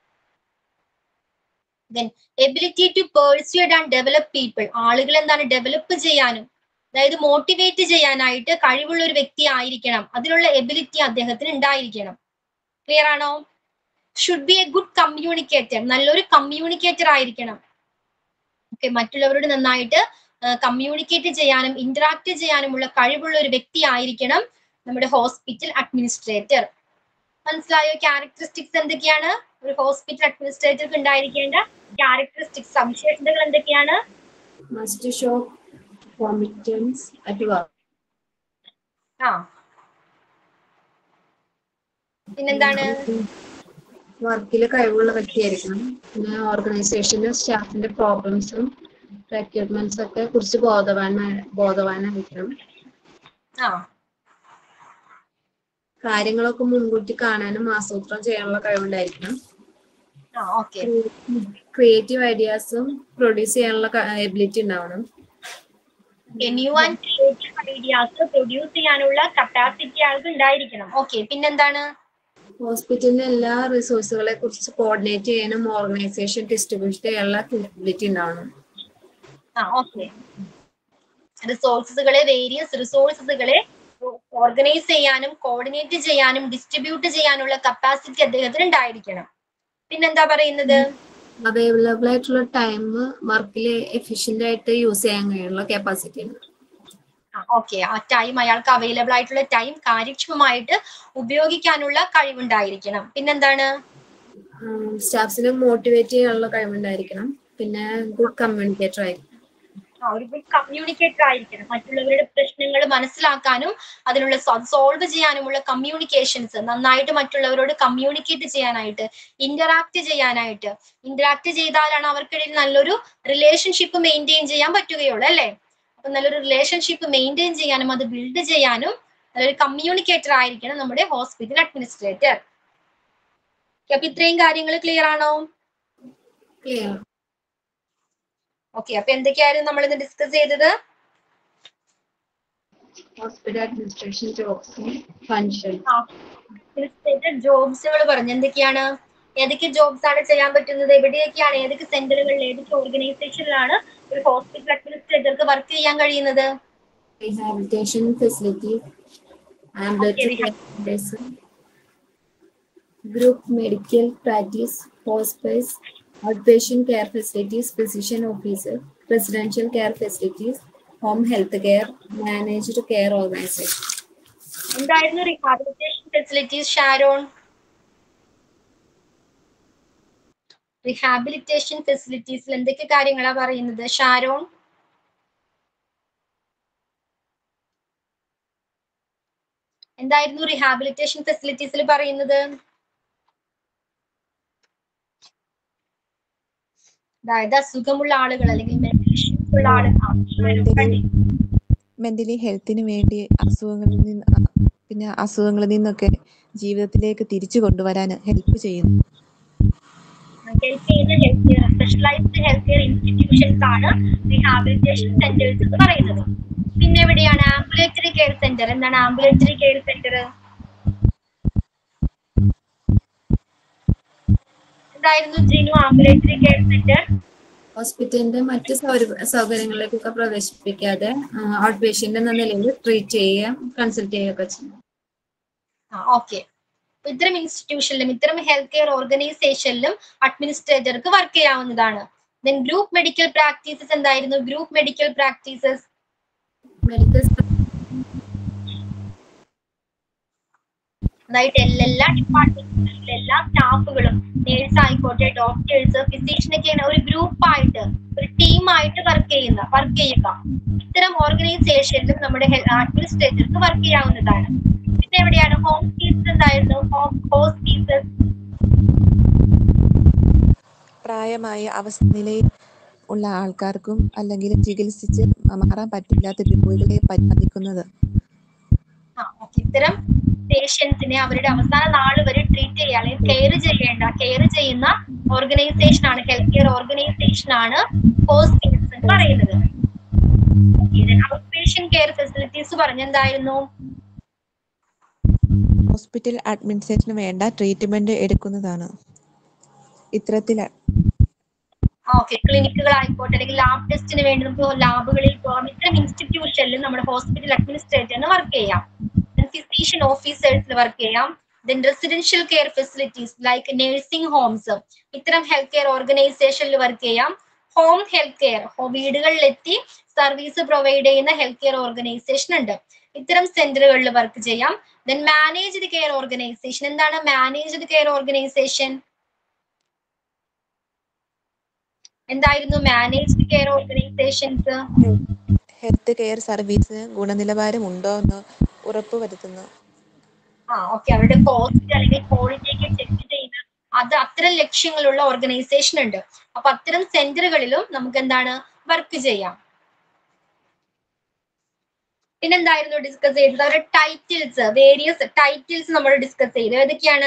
Then ability to persuade and develop people. ആളുകൾ എന്താണ് ഡെവലപ്പ് ചെയ്യാനും അതായത് മോട്ടിവേറ്റ് ചെയ്യാനായിട്ട് കഴിവുള്ള ഒരു വ്യക്തി ആയിരിക്കണം. അതിനുള്ള എബിലിറ്റി അദ്ദേഹത്തിന് ഉണ്ടായിരിക്കണം. ക്ലിയർ ആണോ? Should be a good communicator. നല്ലൊരു കമ്മ്യൂണിക്കേറ്റർ ആയിരിക്കണം. ഓക്കെ, മറ്റുള്ളവരോട് നന്നായിട്ട് കമ്മ്യൂണിക്കേറ്റ് ചെയ്യാനും ഇന്ററാക്ട് ചെയ്യാനുമുള്ള കഴിവുള്ള ഒരു വ്യക്തി ആയിരിക്കണം നമ്മുടെ ഹോസ്പിറ്റൽ അഡ്മിനിസ്ട്രേറ്റർ. മനസ്സിലായോ? ക്യാരക്ടറിസ്റ്റിക്സ് എന്തൊക്കെയാണ് ഒരു ഹോസ്പിറ്റൽ അഡ്മിനിസ്ട്രേറ്റർക്ക് ഉണ്ടായിരിക്കേണ്ട ക്യാരക്ടറിസ്റ്റിക്സ് സവിശേഷതകൾ എന്തൊക്കെയാണ്? Must show competence at work. ആ, പിന്നെന്താണ്? വർക്കിൽ കഴിവുള്ള വ്യക്തിയായിരിക്കണം. പിന്നെ ഓർഗനൈസേഷനിലെ സ്റ്റാഫിന്റെ പ്രോബ്ലംസും റിക്വയർമെന്റ്സ് ഒക്കെ കുറിച്ച് ബോധവാന ബോധവാനായിരിക്കണം. ആ, കാര്യങ്ങളൊക്കെ മുൻകൂട്ടി കാണാനും ആസൂത്രണം ചെയ്യാനുള്ള കഴിവുണ്ടായിരിക്കണം. ആ, ഓക്കെ. ക്രിയേറ്റീവ് ഐഡിയാസും പ്രൊഡ്യൂസ് ചെയ്യാനുള്ള എബിലിറ്റി ഉണ്ടാവണം. New and creative ideas produce ചെയ്യാനുള്ള കപ്പാസിറ്റി ആൾക്ക് ഉണ്ടായിരിക്കണം. ഓക്കെ, പിന്നെന്താണ്? ഹോസ്പിറ്റലിന്റെ എല്ലാ റിസോഴ്സുകളെ കുറിച്ച് കോർഡിനേറ്റ് ചെയ്യാനും ഓർഗനൈസേഷൻ ഡിസ്ട്രിബ്യൂട്ട് ചെയ്യാനുള്ള കേപ്പബിലിറ്റി ഉണ്ടാവണം. ആ ഓക്കെ. റിസോഴ്സുകളെ വേരിയസ് റിസോഴ്സുകളെ ഓർഗനൈസ് ചെയ്യാനും കോർഡിനേറ്റ് ചെയ്യാനും ഡിസ്ട്രിബ്യൂട്ട് ചെയ്യാനുള്ള കപ്പാസിറ്റി അദ്ദേഹത്തിന് ഉണ്ടായിരിക്കണം. പിന്നെന്താ പറയുന്നത്? അവൈലബിൾ ആയിട്ടുള്ള ടൈം വർക്കിൽ എഫിഷ്യന്റ് ആയിട്ട് യൂസ് ചെയ്യാൻ കഴിയുള്ള കപ്പാസിറ്റി. ഓക്കെ, ആ ടൈം അയാൾക്ക് അവൈലബിൾ ആയിട്ടുള്ള ടൈം കാര്യക്ഷമമായിട്ട് ഉപയോഗിക്കാനുള്ള കഴിവുണ്ടായിരിക്കണം. പിന്നെന്താണ്? സ്റ്റാഫ്സിനെ മോട്ടിവേറ്റ് ചെയ്യാനുള്ള കഴിവുണ്ടായിരിക്കണം. പിന്നെ ഗുഡ് കമ്മ്യൂണിക്കേറ്റർ ആയിരിക്കണം. ഒരു ഗുഡ് കമ്മ്യൂണിക്കേറ്റർ ആയിരിക്കണം. മറ്റുള്ളവരുടെ പ്രശ്നങ്ങൾ മനസ്സിലാക്കാനും അതിനുള്ള സോൾവ് ചെയ്യാനുമുള്ള കമ്മ്യൂണിക്കേഷൻസ് നന്നായിട്ട് മറ്റുള്ളവരോട് കമ്മ്യൂണിക്കേറ്റ് ചെയ്യാനായിട്ട് ഇന്ററാക്ട് ചെയ്യാനായിട്ട് ഇന്ററാക്ട് ചെയ്താലാണ് അവർക്കിടയിൽ നല്ലൊരു റിലേഷൻഷിപ്പ് മെയിൻറ്റെയിൻ ചെയ്യാൻ പറ്റുകയുള്ളൂ അല്ലേ? അപ്പൊ നല്ലൊരു റിലേഷൻഷിപ്പ് മെയിൻറ്റെയിൻ ചെയ്യാനും അത് ബിൽഡ് ചെയ്യാനും നല്ലൊരു കമ്മ്യൂണിക്കേറ്റർ ആയിരിക്കണം നമ്മുടെ ഹോസ്പിറ്റൽ അഡ്മിനിസ്ട്രേറ്റർ. അപ്പൊ ഇത്രയും കാര്യങ്ങൾ ക്ലിയർ ആണോ? ക്ലിയർ. ഓക്കെ, അപ്പൊ എന്തൊക്കെയായിരുന്നു നമ്മൾ ഇന്ന് ഡിസ്കസ് ചെയ്തത്? Hospital administration jobs, function, administrator ജോബ്സുകൾ പറഞ്ഞു. എന്തൊക്കെയാണ്? ഏതൊക്കെ ജോബ്സ് ആണ് ചെയ്യാൻ പറ്റുന്നത്? എവിടെയൊക്കെയാണ്, ഏതൊക്കെ സെന്ററുകളിൽ, ഏതൊക്കെ ഓർഗനൈസേഷനിലാണ് ഒരു ഹോസ്പിറ്റൽ അഡ്മിനിസ്ട്രേറ്റർക്ക് വർക്ക് ചെയ്യാൻ കഴിയുന്നത്? Rehabilitation facility, ambulatory group medical practice, hospitals, outpatient care facilities, physician officer, residential care facilities, home health care, managed care organization. എന്തായിരുന്നു rehabilitation facilities Sharon? rehabilitation facilities എന്തൊക്കെ കാര്യങ്ങളാ പറയുന്നത് ഷാരോൺ? എന്തായിരുന്നു rehabilitation facilitiesൽ പറയുന്നത്? അതായത് അസുഖമുള്ള ആളുകൾ അല്ലെങ്കിൽ മെന്റൽ ആളുകൾ മെന്റലി ഹെൽത്തിന് വേണ്ടി അസുഖങ്ങളിൽ നിന്ന് പിന്നെ അസുഖങ്ങളിൽ നിന്നൊക്കെ ജീവിതത്തിലേക്ക് തിരിച്ചു കൊണ്ടുവരാൻ ഹെൽപ്പ് ചെയ്യുന്നു. ഹെൽപ്പ് ചെയ്യുന്ന health care specialised health care institutions ആണ് റീഹാബിലിറ്റേഷൻ സെന്റേഴ്സ് എന്ന് പറയുന്നത്. പിന്നെ എവിടെയാണ് ആംബുലേറ്ററി കെയർ സെന്റർ? എന്താണ് ആംബുലേറ്ററി കെയർ സെന്റർ? എന്തായിരുന്നു ജിനു ആംബുലേറ്ററി കെയർ സെന്റർ? ഹോസ്പിറ്റലിന്റെ മറ്റ് സൗകര്യങ്ങളിലേക്കൊക്കെ പ്രവേശിപ്പിക്കാതെ ഔട്ട് പേഷ്യന്റ് എന്ന നിലയിൽ ട്രീറ്റ് ചെയ്യുക, കൺസൾട്ട് ചെയ്യുകയൊക്കെ ചെയ്യും. ഓക്കെ, ഇത്തരം ഇൻസ്റ്റിറ്റ്യൂഷനിലും ഇത്തരം ഹെൽത്ത് കെയർ ഓർഗനൈസേഷനിലും അഡ്മിനിസ്ട്രേറ്റർക്ക് വർക്ക് ചെയ്യാവുന്നതാണ്. ദെൻ ഗ്രൂപ്പ് മെഡിക്കൽ പ്രാക്ടീസസ് എന്തായിരുന്നു? ഗ്രൂപ്പ് മെഡിക്കൽ പ്രാക്ടീസസ് മെഡിക്കൽ അതായത് എല്ലാ ഡിപ്പാർട്ട്മെന്റിലും എല്ലാ സ്റ്റാഫുകളും നേഴ്സ് ആയിക്കോട്ടെ ഡോക്ടേഴ്സ് ഫിസിഷ്യനൊക്കെയാണ് ഒരു ഗ്രൂപ്പായിട്ട് ഒരു ടീമായിട്ട് വർക്ക് ചെയ്യുന്ന വർക്ക് ചെയ്യുക. ഇത്തരം ഓർഗനൈസേഷനിലും നമ്മുടെ അഡ്മിനിസ്ട്രേറ്റർക്ക് വർക്ക് ചെയ്യാവുന്നതാണ്. പിന്നെ എവിടെയാണ് ഹോസ്പീസസ് എന്തായിരുന്നു? ഹോസ്പീസസ് പ്രായമായ അവസ്ഥ നിലയിൽ ഉള്ള ആൾക്കാർക്കും അല്ലെങ്കിൽ ചികിത്സിച്ച് മാറാൻ പറ്റില്ലാത്ത രോഗികളെ പരിപാലിക്കുന്നത്. ഇത്തരം പേഷ്യൻസിനെ അവരുടെ അവസാന നാൾ വരെ ട്രീറ്റ് ചെയ്യുക അല്ലെങ്കിൽ കെയർ ചെയ്യേണ്ട കെയർ ചെയ്യുന്ന ഓർഗനൈസേഷൻ ആണ് ഹെൽത്ത് കെയർ ഓർഗനൈസേഷൻ ആണ് ഹോസ്പിറ്റൽസ് എന്ന് പറയുന്നത്. ഔട്ട് പേഷ്യന്റ് കെയർ ഫെസിലിറ്റീസ് പറഞ്ഞെന്തായിരുന്നു? ഹോസ്പിറ്റൽ അഡ്മിനിസ്ട്രേഷന് വേണ്ട ട്രീറ്റ്മെന്റ് എടുക്കുന്നതാണ്. ഇത്തരത്തിൽ ഓക്കെ, ക്ലിനിക്കുകളായിക്കോട്ടെ അല്ലെങ്കിൽ ലാബ് ടെസ്റ്റിന് വേണ്ടി നമുക്ക് ലാബുകളിൽ പോകാം. ഇത്തരം ഇൻസ്റ്റിറ്റ്യൂഷനിൽ നമ്മുടെ ഹോസ്പിറ്റൽ അഡ്മിനിസ്ട്രേറ്ററിന് വർക്ക് ചെയ്യാം. ഫിസിഷ്യൻ ഓഫീസേഴ്സിൽ വർക്ക് ചെയ്യാം. Then residential care facilities like nursing homes ഇത്തരം ഹെൽത്ത് കെയർ ഓർഗനൈസേഷനിൽ വർക്ക് ചെയ്യാം. ഹോം ഹെൽത്ത് കെയർ വീടുകളിലെത്തി സർവീസ് പ്രൊവൈഡ് ചെയ്യുന്ന ഹെൽത്ത് കെയർ ഓർഗനൈസേഷൻ ഉണ്ട്. ഇത്തരം സെന്ററുകളിൽ വർക്ക് ചെയ്യാം. ദെൻ മാനേജ്ഡ് കെയർ ഓർഗനൈസേഷൻ എന്താണ്? മാനേജ്ഡ് കെയർ ഓർഗനൈസേഷൻ എന്തായിരുന്നു? Managed care organisations health care service ഗുണനിലവാരം ഉണ്ടോ എന്ന് ഉറപ്പുവരുത്തുന്നു. ആ ഓക്കെ, അവരുടെ കോസ്റ്റ് അല്ലെങ്കിൽ ക്വാളിറ്റി ഒക്കെ ചെക്ക് ചെയ്യുന്ന അത് അത്തരം ലക്ഷ്യങ്ങളുള്ള ഓർഗനൈസേഷൻ ഉണ്ട്. അപ്പൊ അത്തരം സെന്ററുകളിലും നമുക്ക് എന്താണ് വർക്ക് ചെയ്യാം. പിന്നെന്തായിരുന്നു ഡിസ്കസ് ചെയ്തത്? അവരുടെ ടൈറ്റിൽസ് വേരിയസ് ടൈറ്റിൽസ് നമ്മൾ ഡിസ്കസ് ചെയ്തു. ഏതൊക്കെയാണ്?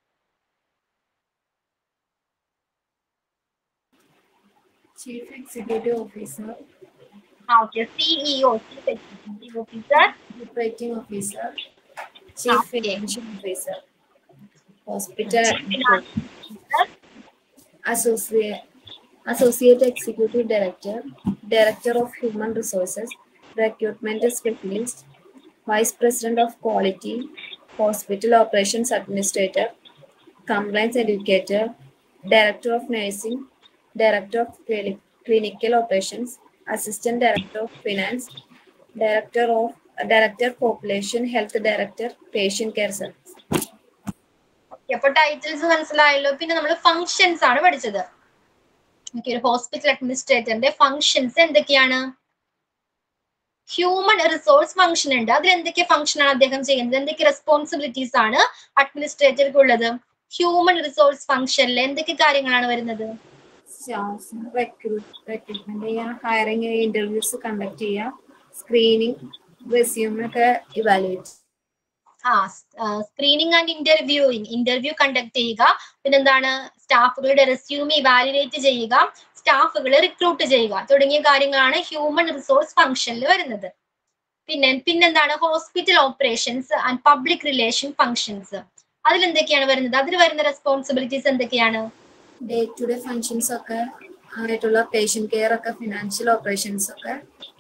Chief executive officer, okay, CEO chief executive officer, operating officer, chief financial officer. Hospital Chief Financial Officer. Associate Associate Executive Director, Director of Human Resources, Recruitment Specialist, Vice President of Quality, Hospital Operations Administrator, Compliance Educator, Director of Nursing, Director of Clini- Clinical Operations, Assistant Director of Finance, Director of Director Population Health Director, Patient Care Service. അപ്പൊ titles മനസ്സിലായല്ലോ. പിന്നെ നമ്മൾ functions ആണ് പഠിച്ചത്. Okay, ഒരു hospital അഡ്മിനിസ്ട്രേറ്ററിന്റെ functions എന്തൊക്കെയാണ്? Human resource function ഉണ്ട്. അതിൽ എന്തൊക്കെ ഫംഗ്ഷൻ ആണ് അദ്ദേഹം ചെയ്യുന്നത്? എന്തൊക്കെ റെസ്പോൺസിബിലിറ്റീസ് ആണ് അഡ്മിനിസ്ട്രേറ്റർക്ക് ഉള്ളത്? ഹ്യൂമൻ റിസോഴ്സ് ഫംഗ്ഷനിൽ എന്തൊക്കെ കാര്യങ്ങളാണ് വരുന്നത്? റിക്രൂട്ട്മെന്റ് ചെയ്യുക, ഹയറിംഗ്, ഇന്റർവ്യൂസ് കണ്ടക്ട് ചെയ്യുക, സ്ക്രീനിങ്, റെസ്യൂമ് ഒക്കെ ഇവാലുവേറ്റ്. ആ screening and interviewing, interview conduct ചെയ്യുക, പിന്നെന്താണ് സ്റ്റാഫുകളുടെ റെസ്യൂമ് ഇവാലുവേറ്റ് ചെയ്യുക, സ്റ്റാഫുകളെ റിക്രൂട്ട് ചെയ്യുക തുടങ്ങിയ കാര്യങ്ങളാണ് ഹ്യൂമൻ റിസോഴ്സ് ഫംഗ്ഷനിൽ വരുന്നത്. പിന്നെ പിന്നെന്താണ് hospital operations and public relation functions. അതിൽ എന്തൊക്കെയാണ് വരുന്നത്? അതിൽ വരുന്ന റെസ്പോൺസിബിലിറ്റീസ് എന്തൊക്കെയാണ്? ഡേ ടു ഡേ ഫങ്ഷൻസ് ഒക്കെ ആയിട്ടുള്ള പേഷ്യന്റ് കെയർ ഒക്കെ, ഫിനാൻഷ്യൽ ഓപ്പറേഷൻസ് ഒക്കെ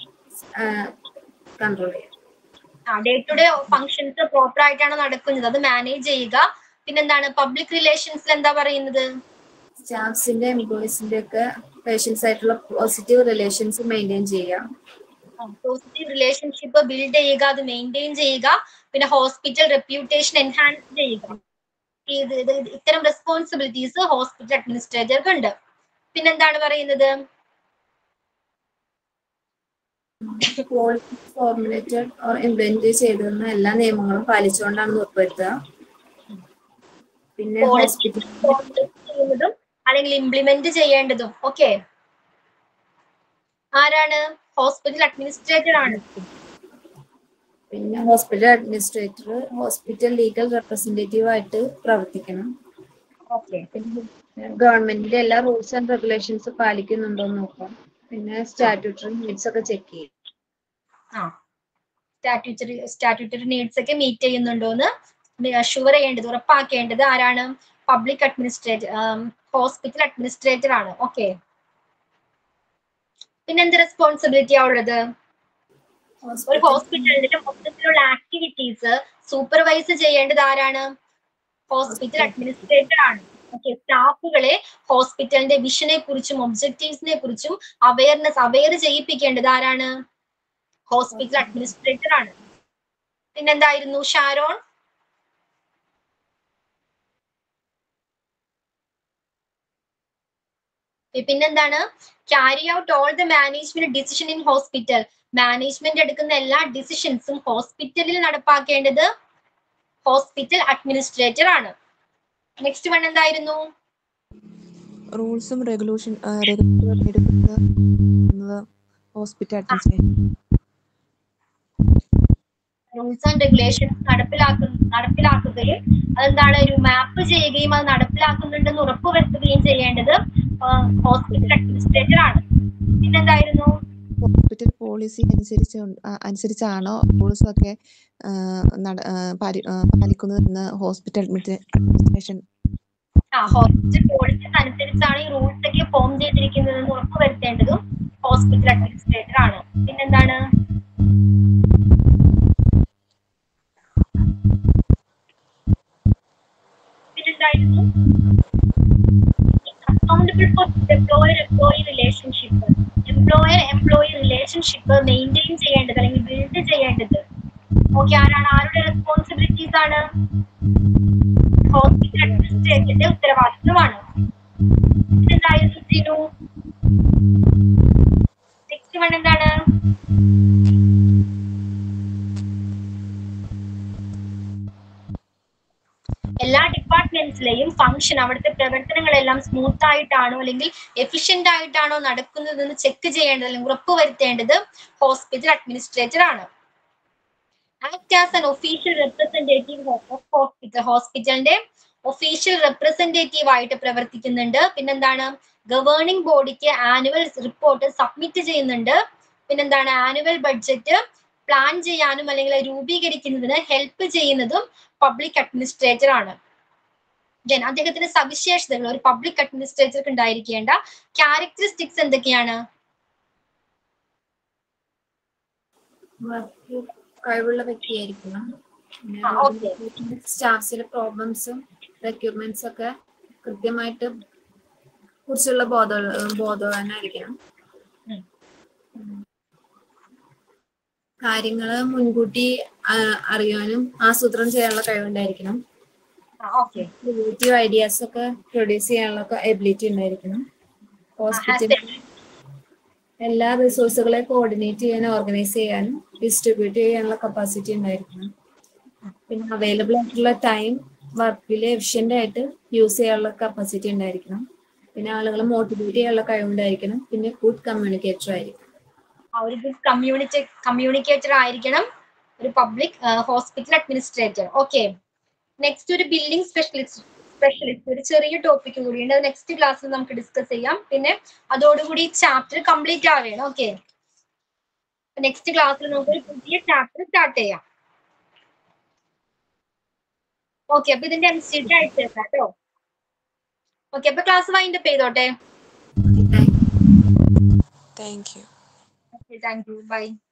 കൺട്രോൾ ചെയ്യുക. ആ day to day functions proper ആയിട്ടാണ് നടക്കുന്നത്, അത് മാനേജ് ചെയ്യുക. പിന്നെന്താണ് പബ്ലിക് റിലേഷൻസിൽ എന്താ പറയുന്നത്? സ്റ്റാഫ്സിന്റെ എംപ്ലോയീസിന്റെ ഒക്കെ പേഷ്യൻസ് ആയിട്ടുള്ള പോസിറ്റീവ് റിലേഷൻസ് മെയിൻറ്റെയിൻ ചെയ്യുക. പോസിറ്റീവ് റിലേഷൻഷിപ്പ് ബിൽഡ് ചെയ്യുക, അത് മെയിൻറ്റെയിൻ ചെയ്യുക. പിന്നെ ഹോസ്പിറ്റൽ റെപ്യൂട്ടേഷൻ എൻഹാൻസ് ചെയ്യുക. ഇത് ഇത്തരം റെസ്പോൺസിബിലിറ്റീസ് ഹോസ്പിറ്റൽ അഡ്മിനിസ്ട്രേറ്റർക്ക് ഉണ്ട്. പിന്നെന്താണ് പറയുന്നത്? ഫോർമുലേറ്റഡ് ഓർ ഇംപ്ലിമെന്റ് ചെയ്തിരുന്ന എല്ലാ നിയമങ്ങളും പാലിച്ചുകൊണ്ടാണ് ഉറപ്പുവരുത്തുക. പിന്നെ ഹോസ്പിറ്റൽ ചെയ്യുന്നതും അല്ലെങ്കിൽ ഇംപ്ലിമെന്റ് ചെയ്യേണ്ടതും ഓക്കെ ആരാണ്? ഹോസ്പിറ്റൽ അഡ്മിനിസ്ട്രേറ്റർ ആണ്. പിന്നെ hospital administrator hospital legal representative ആയിട്ട് പ്രവർത്തിക്കണം. ഗവൺമെന്റിന്റെ എല്ലാ റൂൾസ് ആൻഡ് റെഗുലേഷൻസ് പാലിക്കുന്നുണ്ടോ എന്ന് നോക്കാം. പിന്നെ സ്റ്റാറ്റ്യൂട്ടറി നീഡ്സ് ഒക്കെ ചെക്ക് ചെയ്യും. ആ സ്റ്റാറ്റ്യൂട്ടറി സ്റ്റാറ്റ്യൂട്ടറി നീഡ്സ് ഒക്കെ മീറ്റ് ചെയ്യുന്നുണ്ടോന്ന് അഷ്യൂർ ചെയ്യേണ്ടത്, ഉറപ്പാക്കേണ്ടത് ആരാണ്? പബ്ലിക് അഡ്മിനിസ്ട്രേറ്റർ, ഹോസ്പിറ്റൽ അഡ്മിനിസ്ട്രേറ്റർ ആണ്. ഓക്കെ, പിന്നെ എന്ത് റെസ്പോൺസിബിലിറ്റിയാ ഉള്ളത്? ഒരു ഹോസ്പിറ്റലിന്റെ മൊത്തത്തിലുള്ള ആക്ടിവിറ്റീസ് സൂപ്പർവൈസ് ചെയ്യേണ്ടത് ആരാണ്? ഹോസ്പിറ്റൽ അഡ്മിനിസ്ട്രേറ്റർ ആണ്. ഓക്കെ, സ്റ്റാഫുകളെ ഹോസ്പിറ്റലിന്റെ വിഷനെ കുറിച്ചും ഒബ്ജക്റ്റീവ്സിനെ കുറിച്ചും അവയർനെസ് അവെയർ ചെയ്യിപ്പിക്കേണ്ടത് ആരാണ്? ഹോസ്പിറ്റൽ അഡ്മിനിസ്ട്രേറ്റർ ആണ്. പിന്നെന്തായിരുന്നു ഷാരോൺ? പിന്നെന്താണ്? Carry out all the management decision in hospital. Management എടുക്കുന്ന എല്ലാ ഡിസിഷൻസും ഹോസ്പിറ്റലിൽ നടപ്പാക്കേണ്ടത് ഹോസ്പിറ്റൽ അഡ്മിനിസ്ട്രേറ്റർ ആണ്. നെക്സ്റ്റ് വൺ എന്തായിരുന്നു? റൂൾസും റെഗുലേഷൻ എടുക്കുന്നത് hospital administration. Rules and regulations നടപ്പിലാക്കുന്ന നടപ്പിലാക്കുകയും അതെന്താണ് ഒരു മാപ്പ് ചെയ്യുകയും അത് നടപ്പിലാക്കുന്നുണ്ടെന്ന് ഉറപ്പുവരുത്തുകയും ചെയ്യേണ്ടത് ഹോസ്പിറ്റൽ അഡ്മിനിസ്ട്രേറ്റർ ആണ്. പിന്നെന്തായിരുന്നു? ഹോസ്പിറ്റൽ പോളിസി അനുസരിച്ച് അനുസരിച്ചാണോ റൂൾസ് ഒക്കെ പാലിക്കുന്നതെന്ന് ഹോസ്പിറ്റൽ അഡ്മിനിസ്ട്രേഷൻ. ആ ഹോസ്പിറ്റൽ പോളിസീസ് അനുസരിച്ചാണ് ഈ റൂൾസ് ഒക്കെ ഫോം ചെയ്തിരിക്കുന്നതെന്ന് ഉറപ്പുവരുത്തേണ്ടതും ഹോസ്പിറ്റൽ അഡ്മിനിസ്ട്രേറ്റർ ആണ്. പിന്നെന്താണ്? പിന്നെന്തായിരുന്നു? Accountable for employer employee relationship. Employer employee relationship maintain ചെയ്യേണ്ടത് അല്ലെങ്കിൽ ബിൽഡ് ചെയ്യേണ്ടത് ഓക്കെ ആരാണ്? ആരുടെ റെസ്പോൺസിബിലിറ്റീസ് ആണ്? ഹോസ്പിറ്റൽ അഡ്മിനിസ്ട്രേറ്ററിന്റെ ഉത്തരവാദിത്വമാണ്. എന്തായിരുന്നു ജിനു? നെക്സ്റ്റ് വൺ എന്താണ്? എല്ലാ ഡിപ്പാർട്ട്മെന്റ്സിലെയും ഫംഗ്ഷൻ അവിടുത്തെ പ്രവർത്തനങ്ങളെല്ലാം സ്മൂത്ത് ആയിട്ടാണോ അല്ലെങ്കിൽ എഫിഷ്യന്റ് ആയിട്ടാണോ നടക്കുന്നതെന്ന് ചെക്ക് ചെയ്യേണ്ടത് അല്ലെങ്കിൽ ഉറപ്പുവരുത്തേണ്ടത് ഹോസ്പിറ്റൽ അഡ്മിനിസ്ട്രേറ്റർ ആണ്. Act as an official representative of hospital. ഹോസ്പിറ്റലിന്റെ ഒഫീഷ്യൽ റെപ്രസെന്റേറ്റീവ് ആയിട്ട് പ്രവർത്തിക്കുന്നുണ്ട്. പിന്നെന്താണ്? ഗവേണിംഗ് ബോഡിക്ക് ആനുവൽ റിപ്പോർട്ട് സബ്മിറ്റ് ചെയ്യുന്നുണ്ട്. പിന്നെന്താണ്? ആനുവൽ ബഡ്ജറ്റ് പ്ലാൻ ചെയ്യാനും അല്ലെങ്കിൽ രൂപീകരിക്കുന്നതിന് ഹെൽപ്പ് ചെയ്യുന്നതും പബ്ലിക് അഡ്മിനിസ്ട്രേറ്റർ ആണ്. ദെൻ അദ്ദേഹത്തിന്റെ സവിശേഷതകൾ, ഒരു പബ്ലിക് അഡ്മിനിസ്ട്രേറ്റർക്ക് ഉണ്ടായിരിക്കേണ്ട ക്യാരക്ടറിസ്റ്റിക്സ് എന്തൊക്കെയാണ്? കഴിവുള്ള വ്യക്തിയായിരിക്കണം. ആ, okay. സ്റ്റാഫ്സിലെ പ്രോബ്ലംസും റിക്വയർമെന്റ്സ് ഒക്കെ കൃത്യമായിട്ട് കുറിച്ചുള്ള ബോധ ബോധവാനായിരിക്കണം. കാര്യങ്ങള് മുൻകൂട്ടി അറിയാനും ആസൂത്രണം ചെയ്യാനുള്ള കഴിവുണ്ടായിരിക്കണം. ക്രിയേറ്റീവ് ഐഡിയാസ് ഒക്കെ പ്രൊഡ്യൂസ് ചെയ്യാനുള്ള എബിലിറ്റി ഉണ്ടായിരിക്കണം. ഹോസ്പിറ്റലിൽ എല്ലാ റിസോഴ്സുകളെ കോർഡിനേറ്റ് ചെയ്യാനും ഓർഗനൈസ് ചെയ്യാനും ഡിസ്ട്രിബ്യൂട്ട് ചെയ്യാനുള്ള കപ്പാസിറ്റി ഉണ്ടായിരിക്കണം. പിന്നെ അവൈലബിൾ ആയിട്ടുള്ള ടൈം വർക്കിൽ എഫിഷ്യന്റ് ആയിട്ട് യൂസ് ചെയ്യാനുള്ള കപ്പാസിറ്റി ഉണ്ടായിരിക്കണം. പിന്നെ ആളുകളെ മോട്ടിവേറ്റ് ചെയ്യാനുള്ള കഴിവുണ്ടായിരിക്കണം. പിന്നെ ഗുഡ് കമ്മ്യൂണിക്കേറ്റർ ആയിരിക്കണം. ഒരു ഗുഡ് കമ്മ്യൂണിറ്റി കമ്മ്യൂണിക്കേറ്റർ ആയിരിക്കണം ഒരു public hospital administrator. Okay, next ഒരു ബില്ലിംഗ് സ്പെഷ്യലിസ്റ്റ് സ്പെഷ്യലിസ്റ്റ് ഒരു ചെറിയ ടോപ്പിക് കൂടിയുണ്ട്. അത് നെക്സ്റ്റ് ക്ലാസ്സിൽ നമുക്ക് ഡിസ്കസ് ചെയ്യാം. പിന്നെ അതോടുകൂടി ചാപ്റ്റർ കംപ്ലീറ്റ് ആവുകയാണ്. ഓക്കെ, നെക്സ്റ്റ് ക്ലാസ്സിൽ നമുക്ക് ഒരു പുതിയ ചാപ്റ്റർ സ്റ്റാർട്ട് ചെയ്യാം. ഓക്കെ, അപ്പൊ ഇതിന്റെ അനുസരിച്ച് അയച്ചു തരാം കേട്ടോ. ഓക്കെ, അപ്പൊ ക്ലാസ് വൈൻഡപ്പ് ചെയ്തോട്ടെ. Thank you. Thank you, by.